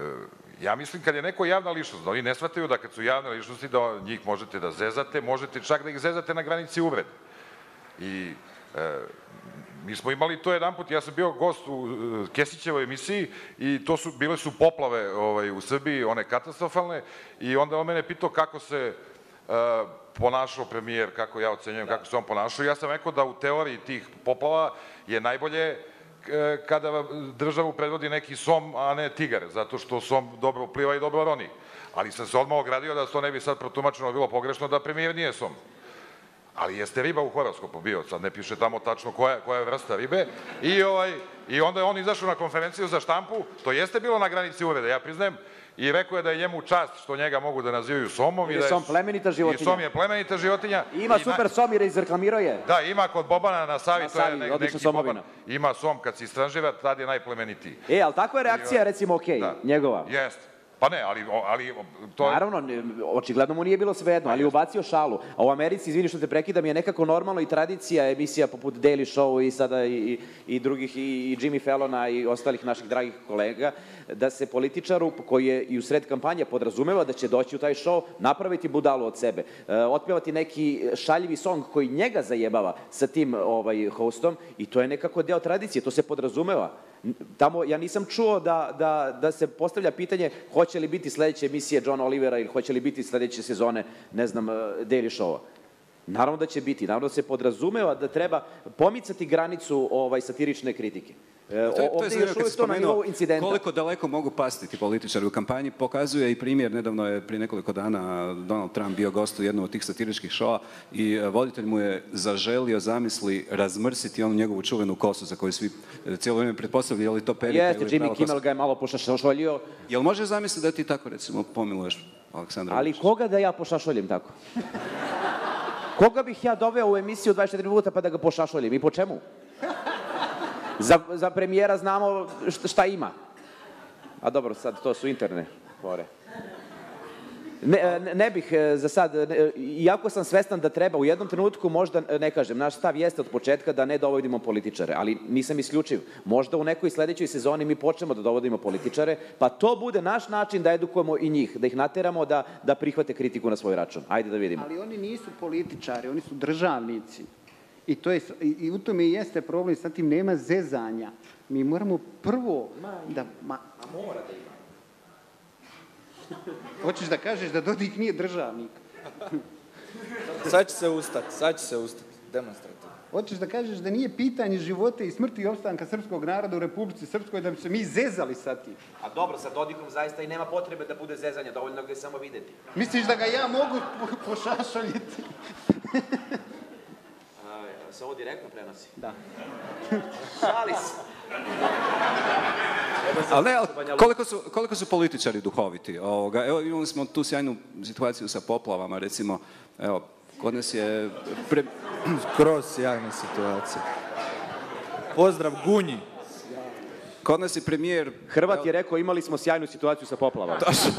ja mislim kad je neko javna ličnost, da oni ne shvataju da kad su javne ličnosti da njih možete da zezate, možete čak da ih zezate na granici uvrede. I e, mi smo imali to jedan put, ja sam bio gost u Kesićevoj emisiji i to su, bile su poplave ovaj, u Srbiji, one katastrofalne, i onda on mene pitao kako se uh, ponašao premijer, kako ja ocenjujem, kako se on ponašao. Ja sam rekao da u teoriji tih poplava je najbolje kada državu predvodi neki som, a ne tigar, zato što som dobro pliva i dobro roni. Ali sam se odmah ogradio da to ne bi sad protumačeno bilo pogrešno da premijer nije som. Ali jeste riba u horoskopu bio, sad ne piše tamo tačno koja, koja je vrsta ribe. I, ovaj, I onda je on izašao na konferenciju za štampu, to jeste bilo na granici uvrede, ja priznajem, i rekao je da je njemu čast što njega mogu da nazivaju somom. I da je som plemenita životinja. I som je plemenita životinja. I ima super som jer je izreklamirao je. Da, ima kod Bobana na Savi, to je neki Boban. Ima som kad si istraživa, tad je najplemenitiji. E, ali takva je reakcija, recimo, okej, njegova. Jeste. Pa ne, ali, ali to... Naravno, očigledno mu nije bilo svejedno, ali ubacio šalu. A u Americi, izvini što te prekidam, je nekako normalno i tradicija emisija poput Daily Show i sada i, i drugih, i Jimmy Fallona i ostalih naših dragih kolega, da se političaru koji je i u sred kampanje podrazumeva da će doći u taj show, napraviti budalu od sebe, otpevati neki šaljivi song koji njega zajebava sa tim ovaj, hostom i to je nekako deo tradicije, to se podrazumeva. Tamo, ja nisam čuo da, da, da se postavlja pitanje hoće li biti sledeće emisije John Olivera ili hoće li biti sledeće sezone, ne znam, Daily Showa. Naravno da će biti, naravno da se podrazumeva da treba pomicati granicu ovaj, satirične kritike. E, to, to ovdje je još uvijek to na nivou incidenta. Koliko daleko mogu pasti ti političari u kampanji, pokazuje i primjer, nedavno je prije nekoliko dana Donald Trump bio gost u jednom od tih satiričkih šoa i voditelj mu je zaželio, zamisli, razmrsiti onu njegovu čuvenu kosu za koju svi cijelo vrijeme pretpostavljaju, je li to perika Jeste, ili Jimmy Kimmel ga je malo pošašolio. Jel može zamisliti da ti tako, recimo, pomiluješ Aleksandra Ali koga da ja pošašoljem tako? Koga bih ja doveo u emisiju dvadeset četiri minuta pa da ga pošašoljem i po čemu? Za, za premijera znamo šta ima. A dobro, sad to su interne fore. Ne, ne, ne bih za sad, ne, iako sam svestan da treba u jednom trenutku, možda, ne kažem, naš stav jeste od početka da ne dovodimo političare, ali nisam isključiv. Možda u nekoj sledećoj sezoni mi počnemo da dovodimo političare, pa to bude naš način da edukujemo i njih, da ih nateramo da, da prihvate kritiku na svoj račun. Ajde da vidimo. Ali oni nisu političari, oni su državnici. I, to je, i u tome i jeste problem, sa tim nema zezanja. Mi moramo prvo da... Ma, a mora da ima. Hoćeš da kažeš da Dodik nije državnik? Sad će se ustati, sad će se ustati, demonstrativno. Hoćeš da kažeš da nije pitanje života i smrti i opstanka srpskog naroda u Republici Srpskoj, da bi se mi zezali sa tim? A dobro, sa Dodikom zaista i nema potrebe da bude zezanja, dovoljno ga je samo videti. Misliš da ga ja mogu pošašaljiti? Se ovo direktno prenosi? Da. Šali se. Ali ne, ali koliko su, koliko su političari duhoviti? Ovoga, evo, imali smo tu sjajnu situaciju sa poplavama, recimo, evo, kod nas je... Pre... Skroz sjajna situacija. Pozdrav Gunji. Kod nas je premijer... Hrvat je rekao, imali smo sjajnu situaciju sa poplavama.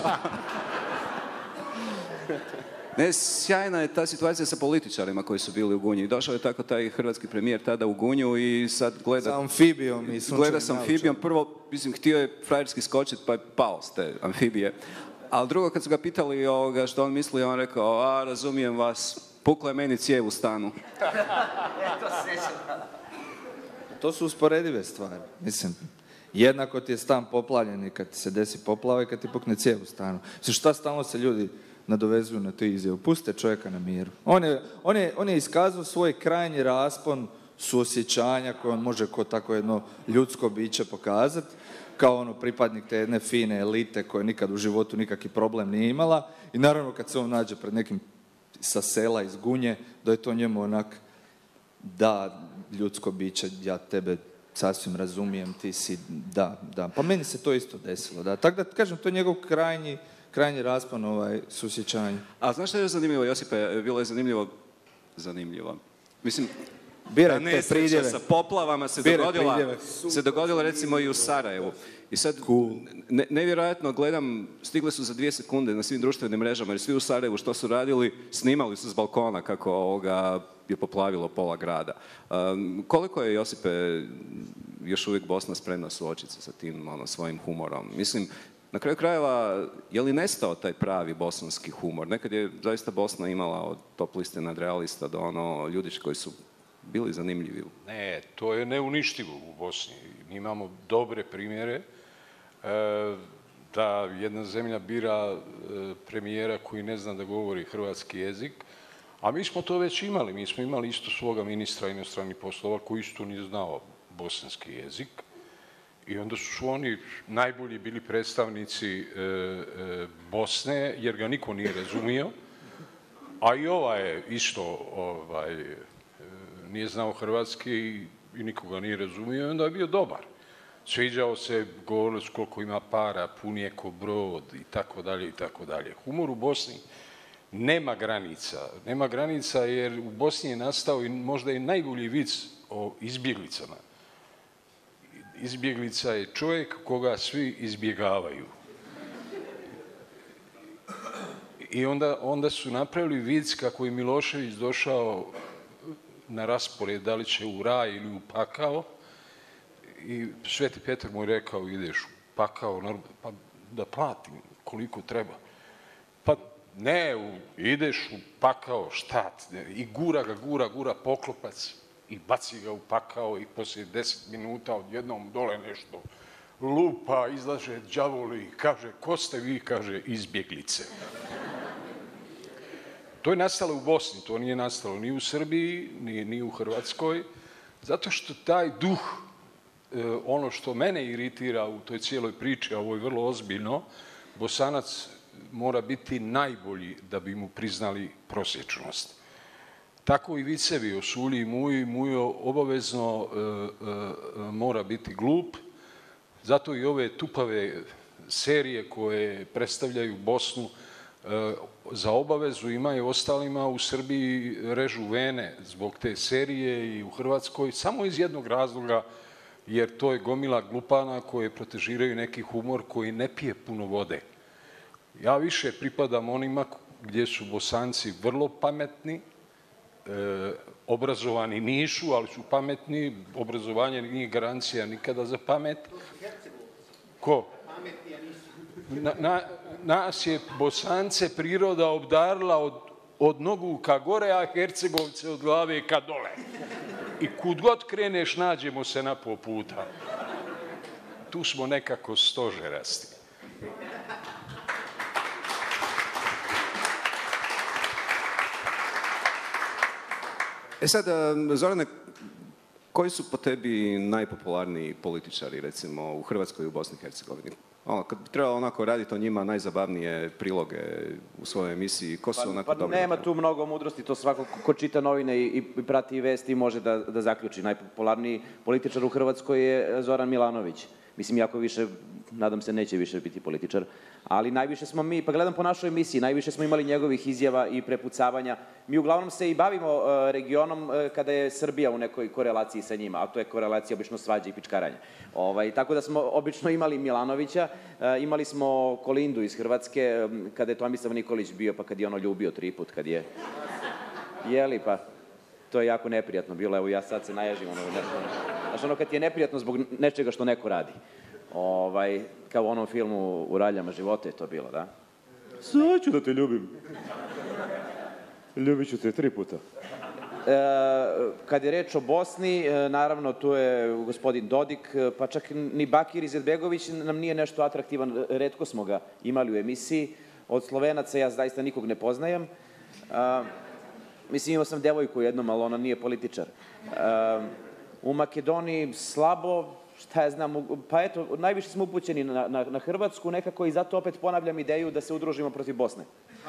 Ne, sjajna je ta situacija sa političarima koji su bili u Gunji. Došao je tako taj hrvatski premijer tada u Gunju i sad gleda... Sa amfibijom i sunčanim gleda sa amfibijom. Prvo, mislim, htio je frajerski skočiti pa je pao s te amfibije. Ali drugo, kad su ga pitali ovoga što on misli, on rekao, a, razumijem vas, pukla je meni cijev u stanu. Eto, sećam. To su usporedive stvari. Mislim, jednako ti je stan poplavljen i kad ti se desi poplava i kad ti pukne cijev u stanu. Mislim, šta stalno se ljudi nadovezuju na tu izjavu. Puste čovjeka na miru. On je, on je, on je iskazao svoj krajnji raspon suosjećanja koje on može kao tako jedno ljudsko biće pokazati, kao ono pripadnik te jedne fine elite koja nikad u životu nikakvi problem nije imala. I naravno kad se on nađe pred nekim sa sela iz Gunje, da je to njemu onak, da, ljudsko biće, ja tebe sasvim razumijem, ti si, da, da. Pa meni se to isto desilo, da. Tako da, kažem, to je njegov krajnji krajnji raspon ovaj, susjećanja. A znaš što je zanimljivo, Josipe? Bilo je zanimljivo, zanimljivo. Mislim, Biraj nesreća pridjeve. sa poplavama se Biraj dogodila, pridjeve. se dogodila recimo i u Sarajevu. I sad, cool. ne, nevjerojatno gledam, stigle su za dvije sekunde na svim društvenim mrežama, jer svi u Sarajevu što su radili, snimali su s balkona kako ovoga je poplavilo pola grada. Um, koliko je, Josipe, još uvijek Bosna spremna suočiti se sa tim ono, svojim humorom? Mislim, na kraju krajeva, je li nestao taj pravi bosanski humor? Nekad je zaista Bosna imala od top liste nadrealista do ono ljudi koji su bili zanimljivi. Ne, to je neuništivo u Bosni. Mi imamo dobre primjere e, da jedna zemlja bira e, premijera koji ne zna da govori hrvatski jezik, a mi smo to već imali. Mi smo imali isto svoga ministra inostranih poslova koji isto nije znao bosanski jezik i onda su oni najbolji bili predstavnici e, e, Bosne, jer ga niko nije razumio, a i ova je isto ovaj, e, nije znao hrvatski i, i nikoga nije razumio i onda je bio dobar. Sviđao se, govorili su koliko ima para, pun je ko brod i tako dalje i tako dalje. Humor u Bosni nema granica. Nema granica jer u Bosni je nastao i možda i najbolji vic o izbjeglicama. Izbjeglica je čovjek koga svi izbjegavaju. I onda, onda su napravili vic kako je Milošević došao na raspored, da li će u raj ili u pakao. I Sveti Petar mu je rekao, ideš u pakao, pa da platim koliko treba. Pa ne, u, ideš u pakao, šta? I gura ga, gura, gura poklopac i baci ga u pakao i poslije deset minuta odjednom dole nešto lupa, izlaže đavoli i kaže, ko ste vi, kaže, izbjeglice. To je nastalo u Bosni, to nije nastalo ni u Srbiji, ni, ni u Hrvatskoj, zato što taj duh, ono što mene iritira u toj cijeloj priči, a ovo je vrlo ozbiljno, Bosanac mora biti najbolji da bi mu priznali prosječnost. Tako i vicevi o Sulji i Muji, Mujo obavezno e, e, mora biti glup, zato i ove tupave serije koje predstavljaju Bosnu e, za obavezu imaju ostalima u Srbiji režu vene zbog te serije i u Hrvatskoj samo iz jednog razloga, jer to je gomila glupana koje protežiraju neki humor koji ne pije puno vode. Ja više pripadam onima gdje su Bosanci vrlo pametni, e, obrazovani nisu, ali su pametni, obrazovanje nije garancija nikada za pamet. Ko? Na, na, nas je Bosance priroda obdarila od, od nogu ka gore, a Hercegovce od glave ka dole. I kud god kreneš, nađemo se na po puta. Tu smo nekako stožerasti. E sad, Zorane, koji su po tebi najpopularniji političari, recimo, u Hrvatskoj i u Bosni i Hercegovini? Ono, kad bi trebalo onako raditi o njima najzabavnije priloge u svojoj emisiji, ko su pa, onako pa dobri? Nema tu mnogo mudrosti, to svako ko čita novine i, i prati vesti može da, da zaključi. Najpopularniji političar u Hrvatskoj je Zoran Milanović. Mislim, jako više, nadam se, neće više biti političar, ali najviše smo mi, pa gledam po našoj emisiji, najviše smo imali njegovih izjava i prepucavanja. Mi uglavnom se i bavimo uh, regionom uh, kada je Srbija u nekoj korelaciji sa njima, a to je korelacija obično svađa i pičkaranja. Ovaj, tako da smo obično imali Milanovića, uh, imali smo Kolindu iz Hrvatske, um, kada je Tomislav Nikolić bio, pa kad je ono ljubio tri put, kad je... Jeli, pa... To je jako neprijatno bilo, evo ja sad se naježim, ono, nešto, znaš, ono kad ti je neprijatno zbog nečega što neko radi. Ovaj, kao u onom filmu U raljama života je to bilo, da? Sad ću da te ljubim. Ljubit ću te tri puta. E, kad je reč o Bosni, naravno tu je gospodin Dodik, pa čak ni Bakir Izetbegović nam nije nešto atraktivan, retko smo ga imali u emisiji. Od Slovenaca ja zaista nikog ne poznajem. A, Mislim, imao sam devojku jednom, ali ona nije političar. Um, u Makedoniji slabo, šta ja znam, pa eto, najviše smo upućeni na, na, na Hrvatsku nekako i zato opet ponavljam ideju da se udružimo protiv Bosne.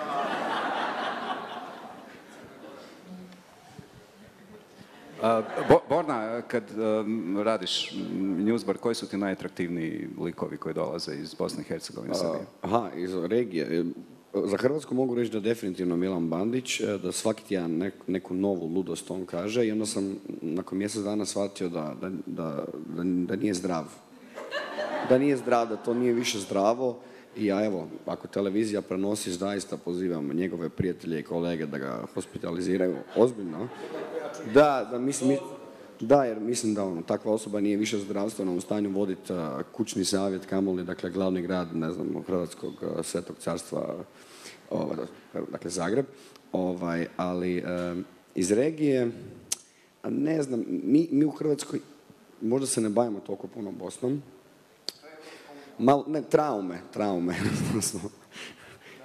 A, Bo, Borna, kad um, radiš Newsbar, koji su ti najatraktivniji likovi koji dolaze iz Bosne i Hercegovine? Aha, iz regije. Za Hrvatsku mogu reći da definitivno Milan Bandić, da svaki tjedan nek, neku novu ludost on kaže i onda sam nakon mjesec dana shvatio da, da, da, da, da nije zdrav. Da nije zdrav, da to nije više zdravo i ja evo, ako televizija prenosi, zaista pozivam njegove prijatelje i kolege da ga hospitaliziraju ozbiljno. Da, da mislim... Da, jer mislim da ono, takva osoba nije više zdravstveno u stanju voditi uh, kućni savjet, kamoli, dakle, glavni grad, ne znam, Hrvatskog uh, Svetog carstva, uh, dakle, Zagreb. Ovaj, ali uh, iz regije, ne znam, mi, mi u Hrvatskoj možda se ne bavimo toliko puno Bosnom. Mal, ne, traume, traume.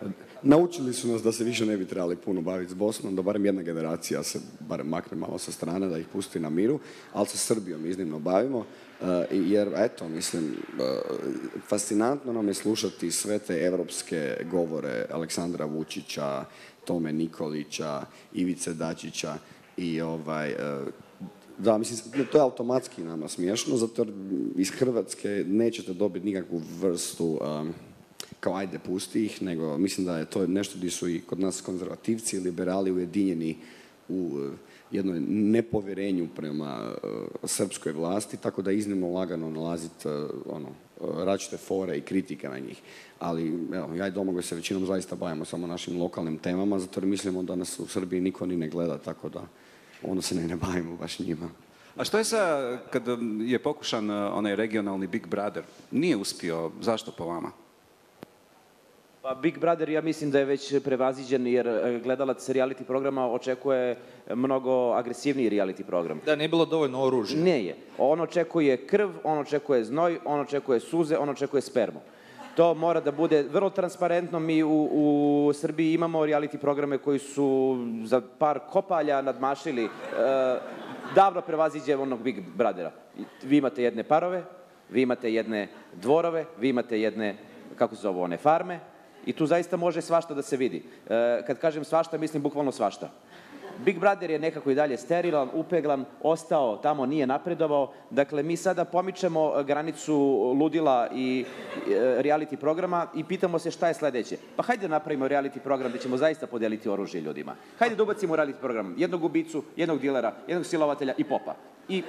naučili su nas da se više ne bi trebali puno baviti s Bosnom, da barem jedna generacija se barem makne malo sa strane, da ih pusti na miru, ali sa Srbijom iznimno bavimo, uh, jer, eto, mislim, uh, fascinantno nam je slušati sve te evropske govore Aleksandra Vučića, Tome Nikolića, Ivice Dačića i ovaj... Uh, Da, mislim, to je automatski nama smiješno, zato jer iz Hrvatske nećete dobiti nikakvu vrstu um, kao ajde pusti ih, nego mislim da je to nešto gdje su i kod nas konzervativci i liberali ujedinjeni u uh, jednoj nepovjerenju prema uh, srpskoj vlasti, tako da je iznimno lagano nalaziti uh, ono, uh, različite fore i kritike na njih. Ali evo, ja i Domagoj se većinom zaista bavimo samo našim lokalnim temama, zato jer mislimo da nas u Srbiji niko ni ne gleda, tako da onda se ne, ne bavimo baš njima. A što je sa, kad je pokušan onaj regionalni Big Brother, nije uspio, zašto po vama? Pa Big Brother ja mislim da je već prevaziđen jer gledalac reality programa očekuje mnogo agresivniji reality program. Da, nije bilo dovoljno oružja. Ne je. On očekuje krv, on očekuje znoj, on očekuje suze, on očekuje spermu. To mora da bude vrlo transparentno. Mi u, u Srbiji imamo reality programe koji su za par kopalja nadmašili, e, davno prevaziđe onog Big Brothera. Vi imate jedne parove, vi imate jedne dvorove, vi imate jedne, kako se zove, one farme i tu zaista može svašta da se vidi. E, kad kažem svašta, mislim bukvalno svašta. Big Brother je nekako i dalje sterilan, upeglan, ostao tamo, nije napredovao. Dakle, mi sada pomičemo granicu ludila i e, reality programa i pitamo se šta je sledeće. Pa hajde da napravimo reality program gde ćemo zaista podeliti oružje ljudima. Hajde da ubacimo reality program jednog ubicu, jednog dilera, jednog silovatelja i popa. I...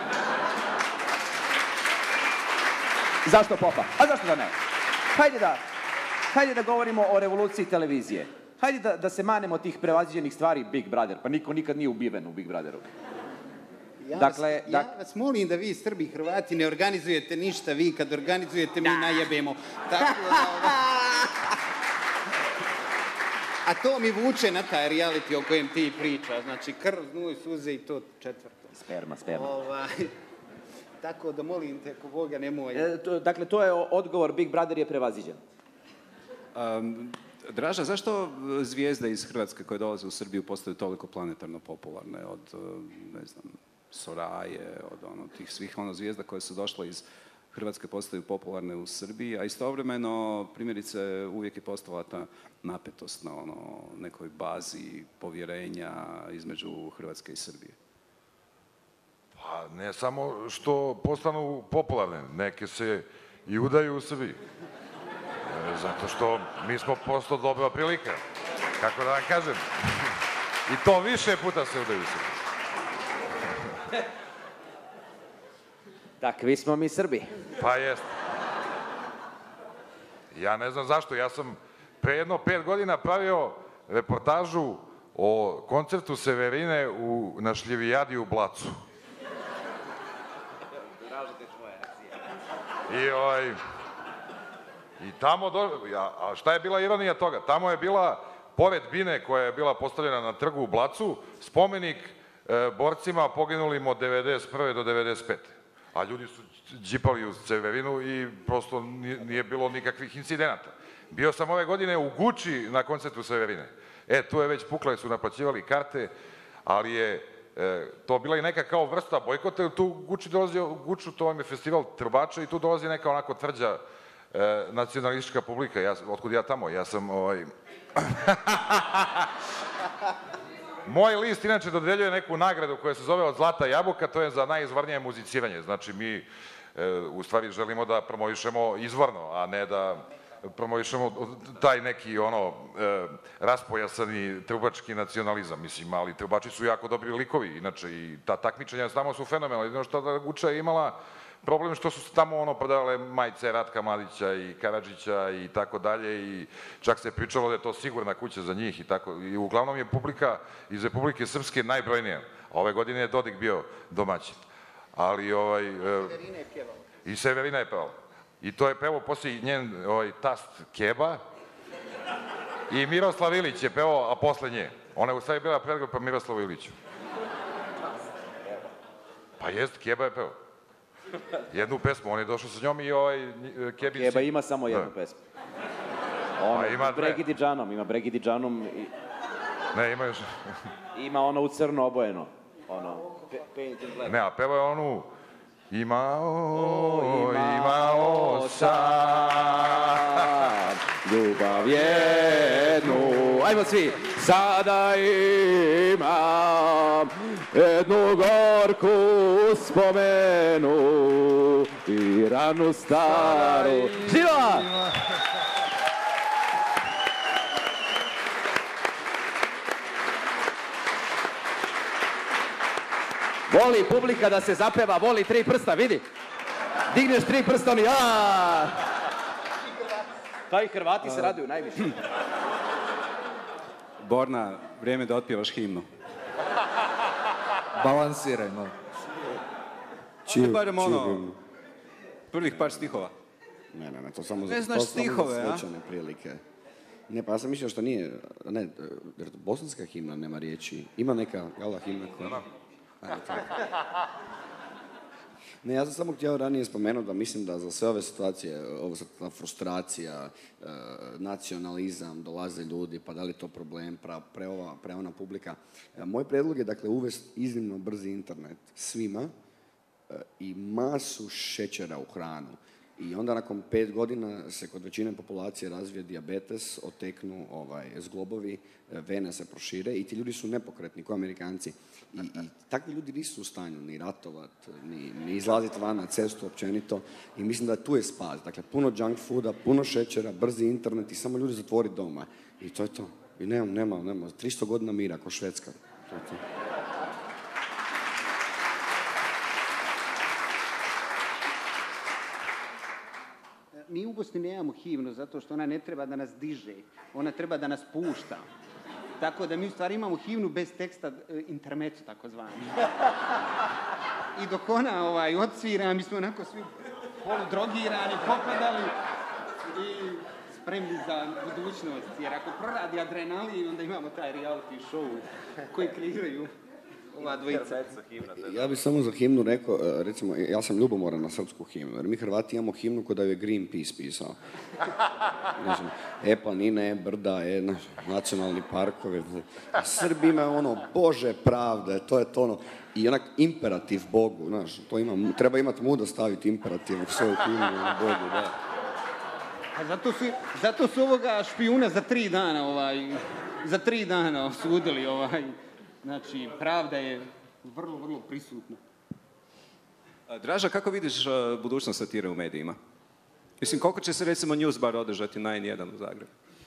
Zašto popa? A zašto da ne? Hajde da, hajde da govorimo o revoluciji televizije. Hajde da, da se manemo tih prevaziđenih stvari Big Brother, pa niko nikad nije ubiven u Big Brotheru. Ja, dakle, vas, ja vas molim da vi, Srbi i Hrvati, ne organizujete ništa, vi kad organizujete, mi najebemo. Tako da... A to mi vuče na taj reality o kojem ti pričaš, znači krv, znuj, suze i to četvrto. Sperma, sperma. Ovaj, tako da molim te, ko Boga nemoj. E, to, dakle, to je odgovor, Big Brother je prevaziđen. Um, Draža, zašto zvijezde iz Hrvatske koje dolaze u Srbiju postaju toliko planetarno popularne od, ne znam, Soraje, od ono, tih svih ono zvijezda koje su došle iz Hrvatske postaju popularne u Srbiji, a istovremeno, primjerice, uvijek je postala ta napetost na ono, nekoj bazi povjerenja između Hrvatske i Srbije? Pa ne samo što postanu popularne, neke se i udaju u Srbiji. Zato što mi smo posto dobra prilika, kako da vam kažem. I to više puta se udaju se. Takvi smo mi Srbi. Pa jest. Ja ne znam zašto, ja sam pre jedno pet godina pravio reportažu o koncertu Severine u, na Šljivijadi u Blacu. I ovaj... I tamo, do, ja, a šta je bila ironija toga? Tamo je bila, pored bine koja je bila postavljena na trgu u Blacu, spomenik e, borcima poginulim od devedeset prve do devedeset pete A ljudi su džipali uz Severinu i prosto nije, nije bilo nikakvih incidenata. Bio sam ove godine u Guči na koncertu Severine. E, tu je već pukla, su naplaćivali karte, ali je e, to bila i neka kao vrsta bojkota, tu Guči dolazi, u Guču, to vam je festival trbača i tu dolazi neka onako tvrđa E, nacionalistička publika, ja, otkud ja tamo, ja sam ovaj... Moj list inače dodeljuje neku nagradu koja se zove od Zlata jabuka, to je za najizvornije muziciranje, znači mi e, u stvari želimo da promovišemo izvorno, a ne da promovišemo taj neki ono e, raspojasani trubački nacionalizam, mislim, ali trubači su jako dobri likovi, inače i ta takmičenja tamo su fenomenalna, jedino što da Guča je imala problem što su tamo ono prodavale majice Ratka Mladića i Karadžića i tako dalje i čak se pričalo da je to sigurna kuća za njih i tako. I uglavnom je publika iz Republike Srpske najbrojnija. A ove godine je Dodik bio domaćin. Ali ovaj... Severina je pjevala. I Severina je pjevala. I to je pevao poslije njen ovaj, tast Keba i Miroslav Ilić je pevao, a posle nje. Ona je u stvari bila predgrupa Miroslavu Iliću. Pa jest, Keba je pevao. Jednu pesmu, on je došao sa njom i ovaj Kebin... Keba ima samo jednu pesmu. Pa ima s dve. Bregidi Džanom, ima Bregidi Džanom i... Ne, ima još... Ima ono u crno obojeno. Ono, paint in black. Ne, a peva je onu... Imao, imao sam ljubav jednu. Ajmo svi. Sada imam jednu gorku spomenu i ranu staru. Živa! Voli publika da se zapeva, voli tri prsta, vidi. Digneš tri prsta, oni aaa. Pa i Hrvati se raduju najviše. Borna, vrijeme da otpjevaš himnu. Balansiraj, no. Čiju, barem ono, prvih par stihova. Ne, ne, ne, to samo za, Ne znaš to samo stihove, za a? svečane prilike. Ne, pa ja sam mislio što nije, ne, jer bosanska himna nema riječi. Ima neka gala himna koja... Ajde, to. Ne, ja sam samo htio ranije spomenuti da mislim da za sve ove situacije, ovo sad ta frustracija, e, nacionalizam, dolaze ljudi, pa da li je to problem, pra, pre ova, pre ona publika. E, moj prijedlog je, dakle, uvesti iznimno brzi internet svima e, i masu šećera u hranu. I onda nakon pet godina se kod većine populacije razvije dijabetes, oteknu ovaj, zglobovi, vene se prošire i ti ljudi su nepokretni kao Amerikanci. I, i takvi ljudi nisu u stanju ni ratovat, ni, ni izlaziti van na cestu općenito. I mislim da tu je spas. Dakle, puno junk fooda, puno šećera, brzi internet i samo ljudi zatvori doma. I to je to. I nema, nema, nema. tristo godina mira ko Švedska. To je to. Mi u Bosni nemamo himnu zato što ona ne treba da nas diže, ona treba da nas pušta. Tako da mi u stvari imamo himnu bez teksta, intermeco takozvani. I dok ona ovaj, odsvira, mi smo onako svi poludrogirani, popadali i spremni za budućnost. Jer ako proradi adrenalin, onda imamo taj reality show koji kreiraju ova dvojica. Ja bih samo za himnu rekao, recimo, ja sam ljubomoran na srpsku himnu, jer mi Hrvati imamo himnu kod da je Greenpeace pisao. Znači, e planine, brda, e, naš, nacionalni parkovi. A Srbi imaju ono, Bože pravde, to je to ono, i onak imperativ Bogu, znaš, to ima, treba imati muda staviti imperativ u svoju himnu, ono, Bogu, da. A zato su, zato su ovoga špijuna za tri dana, ovaj, za tri dana osudili, ovaj, znači, pravda je vrlo, vrlo prisutna. Draža, kako vidiš uh, budućnost satire u medijima? Mislim, koliko će se recimo Newsbar održati na en jedan u Zagrebu?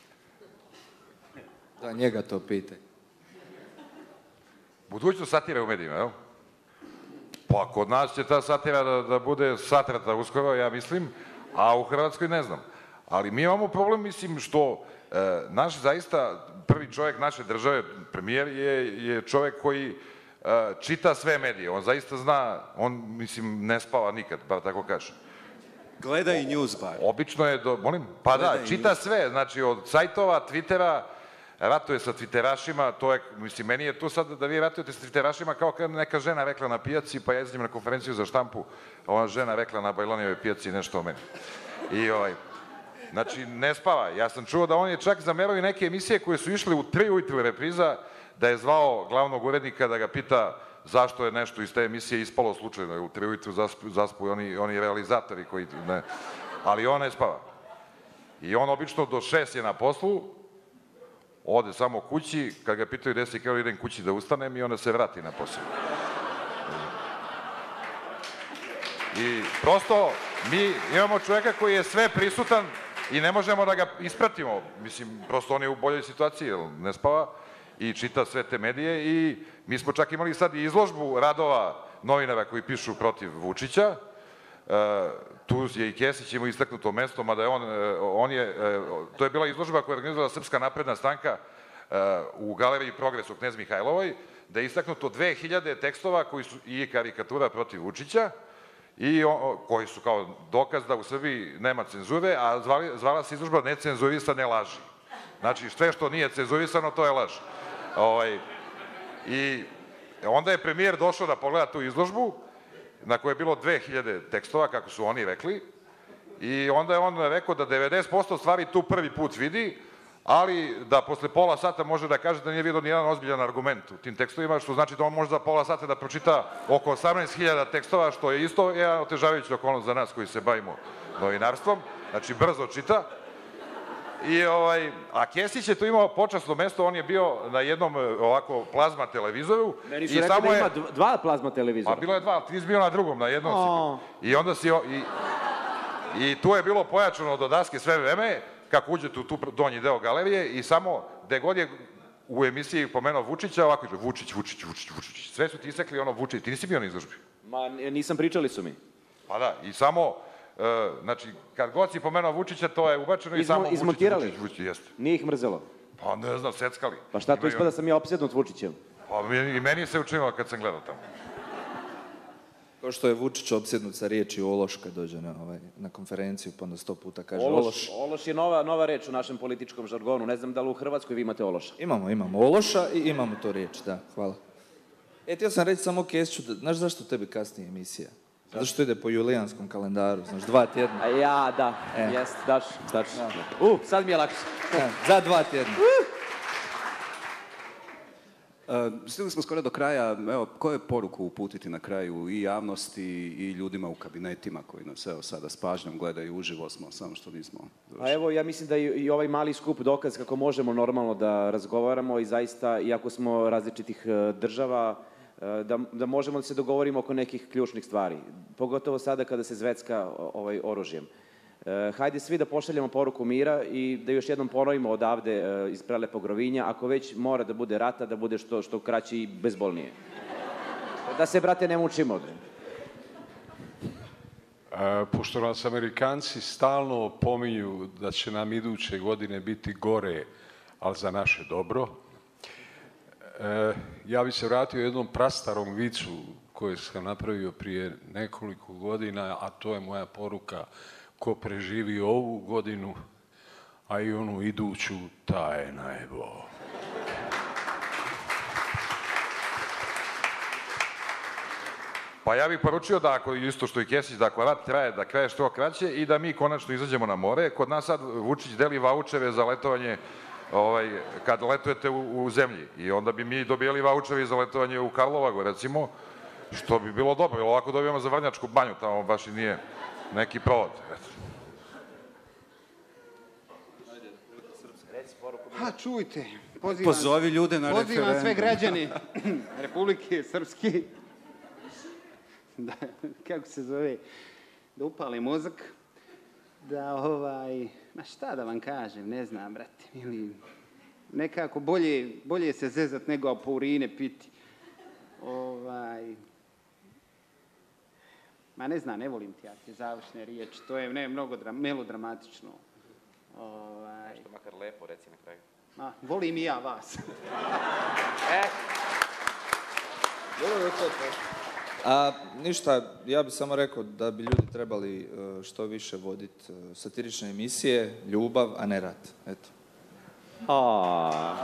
Da, njega to pitaj. Budućnost satire u medijima, jel? Pa kod nas će ta satira da, da bude satrata uskoro, ja mislim, a u Hrvatskoj ne znam. Ali mi imamo problem, mislim, što e, naš zaista prvi čovjek naše države, premijer, je, je čovjek koji e, čita sve medije. On zaista zna, on, mislim, ne spava nikad, bar tako kaže. Gleda i Newsbar. Obično je, do, molim? Pa Gleda da, čita sve, znači od sajtova, Twittera, ratuje sa Twitterašima, to je, mislim, meni je tu sad da vi ratujete sa Twitterašima kao kad neka žena rekla na pijaci, pa ja izdim na konferenciju za štampu, ona žena rekla na Bajlonijevoj pijaci nešto o meni. I ovaj, znači, ne spava. Ja sam čuo da on je čak zamerao i neke emisije koje su išle u tri ujutru repriza, da je zvao glavnog urednika da ga pita zašto je nešto iz te emisije ispalo slučajno. U tri ujutru zaspu, zaspu oni, oni realizatori koji ne... Ali on ne spava. I on obično do šest je na poslu, ode samo kući, kad ga pitaju gde si, kao idem kući da ustanem i onda se vrati na posao. I prosto mi imamo čovjeka koji je sve prisutan i ne možemo da ga ispratimo. Mislim, prosto on je u boljoj situaciji, jer ne spava i čita sve te medije i mi smo čak imali sad i izložbu radova novinara koji pišu protiv Vučića. E, tu je i Kesić imao istaknuto mesto, mada je on, on je, e, to je bila izložba koja je organizovala Srpska napredna stranka e, u Galeriji Progres u Knez Mihajlovoj, da je istaknuto dve hiljade tekstova koji su i karikatura protiv Vučića, i o, koji su kao dokaz da u Srbiji nema cenzure, a zvali, zvala se izložba necenzurisane laži. Znači, sve što nije cenzurisano, to je laž. Ovaj, I onda je premijer došao da pogleda tu izložbu, na kojoj je bilo dve hiljade tekstova, kako su oni rekli, I onda je on rekao da devedeset posto stvari tu prvi put vidi, ali da posle pola sata može da kaže da nije vidio nijedan ozbiljan argument u tim tekstovima, što znači da on može za pola sata da pročita oko osamnaest hiljada tekstova, što je isto jedan otežavajući okolnost za nas koji se bavimo novinarstvom. Znači, brzo čita. I, ovaj, a Kesić je tu imao počasno mesto, on je bio na jednom ovako plazma televizoru. Meni su rekli da ima dva plazma televizora. Pa bilo je dva, ti si bio na drugom, na jednom si bio. I onda si... I, I tu je bilo pojačano do daske sve vreme, kako uđete u tu donji deo galerije i samo gde god je u emisiji pomenuo Vučića, ovako je Vučić, Vučić, Vučić, Vučić. Sve su ti isekli ono Vučić. Ti nisi bio na izložbi? Ma nisam, pričali su mi. Pa da, i samo, znači, kad god si pomenuo Vučića, to je ubačeno i samo Vučić, izmontirali? Vučić, Vučić, jeste. Nije ih mrzelo? Pa ne znam, seckali. Pa šta, to ispada sam ja opsednut Vučićem? Pa i meni se učinilo kad sam gledao tamo. Kao što je Vučić opsjednut sa riječi Ološ kad dođe na, ovaj, na konferenciju, pa onda sto puta kaže Ološ. Ološ. Ološ je nova, nova reč u našem političkom žargonu. Ne znam da li u Hrvatskoj vi imate Ološa. Imamo, imamo Ološa i imamo to riječ, da, hvala. E, htio sam reći samo Kesiću, znaš zašto tebi kasnije emisija? Zato što ide po julijanskom kalendaru, znaš, dva tjedna. A ja, da, e. jest, daš, daš. Ja. Uh, sad mi je lakše. Ja, za dva tjedna. Uh. Uh, stigli smo skoro do kraja, evo, koju poruku uputiti na kraju i javnosti i ljudima u kabinetima koji nas evo sada s pažnjom gledaju, uživo smo, samo što nismo došli. A evo, ja mislim da i ovaj mali skup dokaz kako možemo normalno da razgovaramo i zaista, iako smo različitih država, da, da možemo da se dogovorimo oko nekih ključnih stvari. Pogotovo sada kada se zvecka ovaj, oružjem. Hajde svi da pošaljemo poruku mira i da još jednom ponovimo odavde iz prelepog Rovinja, ako već mora da bude rata, da bude što, što kraći i bezbolnije. Da se, brate, ne mučimo. E, pošto nas Amerikanci stalno pominju da će nam iduće godine biti gore, ali za naše dobro, e, ja bih se vratio jednom prastarom vicu koji sam napravio prije nekoliko godina, a to je moja poruka: ko preživi ovu godinu, a i onu iduću, taj je najbo. Pa ja bih poručio da ako, isto što i Kesić, da ako rat traje, da kraje što kraće i da mi konačno izađemo na more. Kod nas sad Vučić deli vaučeve za letovanje ovaj, kad letujete u, u zemlji. I onda bi mi dobijali vaučevi za letovanje u Karlovagu, recimo, što bi bilo dobro. Jer ovako dobijamo za Vrnjačku banju, tamo baš i nije neki provod. Ha, čujte, pozivam, Pozovi ljude na referendum. Pozivam sve građane Republike Srpske, da, kako se zove, da upale mozak, da ovaj, ma šta da vam kažem, ne znam, brate, ili nekako bolje, bolje se zezat nego po urine piti. Ovaj, ma ne znam, ne volim ti ja te završne riječi, to je ne, mnogo dra, melodramatično. Ovaj... Nešto makar lepo reci na kraju. Ma, volim i ja vas. e. A ništa, ja bih samo rekao da bi ljudi trebali što više voditi satirične emisije, ljubav, a ne rat. Eto. A.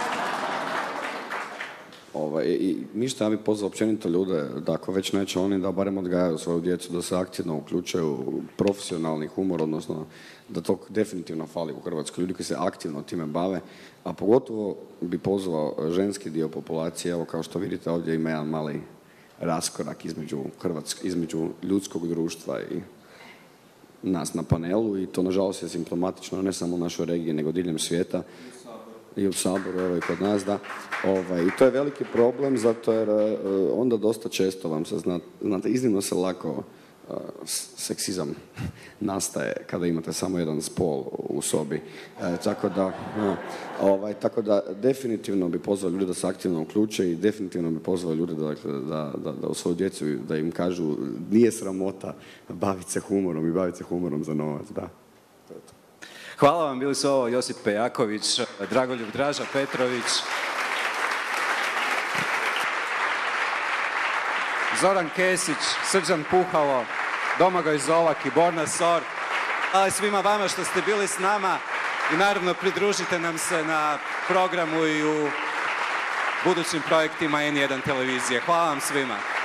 Ovaj, i ništa, ja bih pozvao općenito ljude da ako već neće oni, da barem odgajaju svoju djecu, da se aktivno uključuju u profesionalni humor, odnosno da to definitivno fali u Hrvatskoj. Ljudi koji se aktivno time bave, a pogotovo bi pozvao ženski dio populacije, evo kao što vidite ovdje ima jedan mali raskorak između, Hrvatsk, između ljudskog društva i nas na panelu i to nažalost je simptomatično ne samo u našoj regiji nego diljem svijeta. I u Saboru, evo i kod nas, da. Ovaj, I to je veliki problem, zato jer uh, onda dosta često vam se zna, znate, iznimno se lako uh, seksizam nastaje kada imate samo jedan spol u sobi. E, tako da, uh, ovaj, tako da definitivno bi pozvao ljude da se aktivno uključe i definitivno bi pozvao ljude da, da, da, da u svoju djecu da im kažu nije sramota baviti se humorom i baviti se humorom za novac, da. To je to. Hvala vam, bili su ovo Josip Pejaković, Dragoljub Draža Petrović, Zoran Kesić, Srđan Puhalo, Domagoj Zolak i Borna Sor. Hvala svima vama što ste bili s nama i naravno pridružite nam se na programu i u budućim projektima N jedan televizije. Hvala vam svima.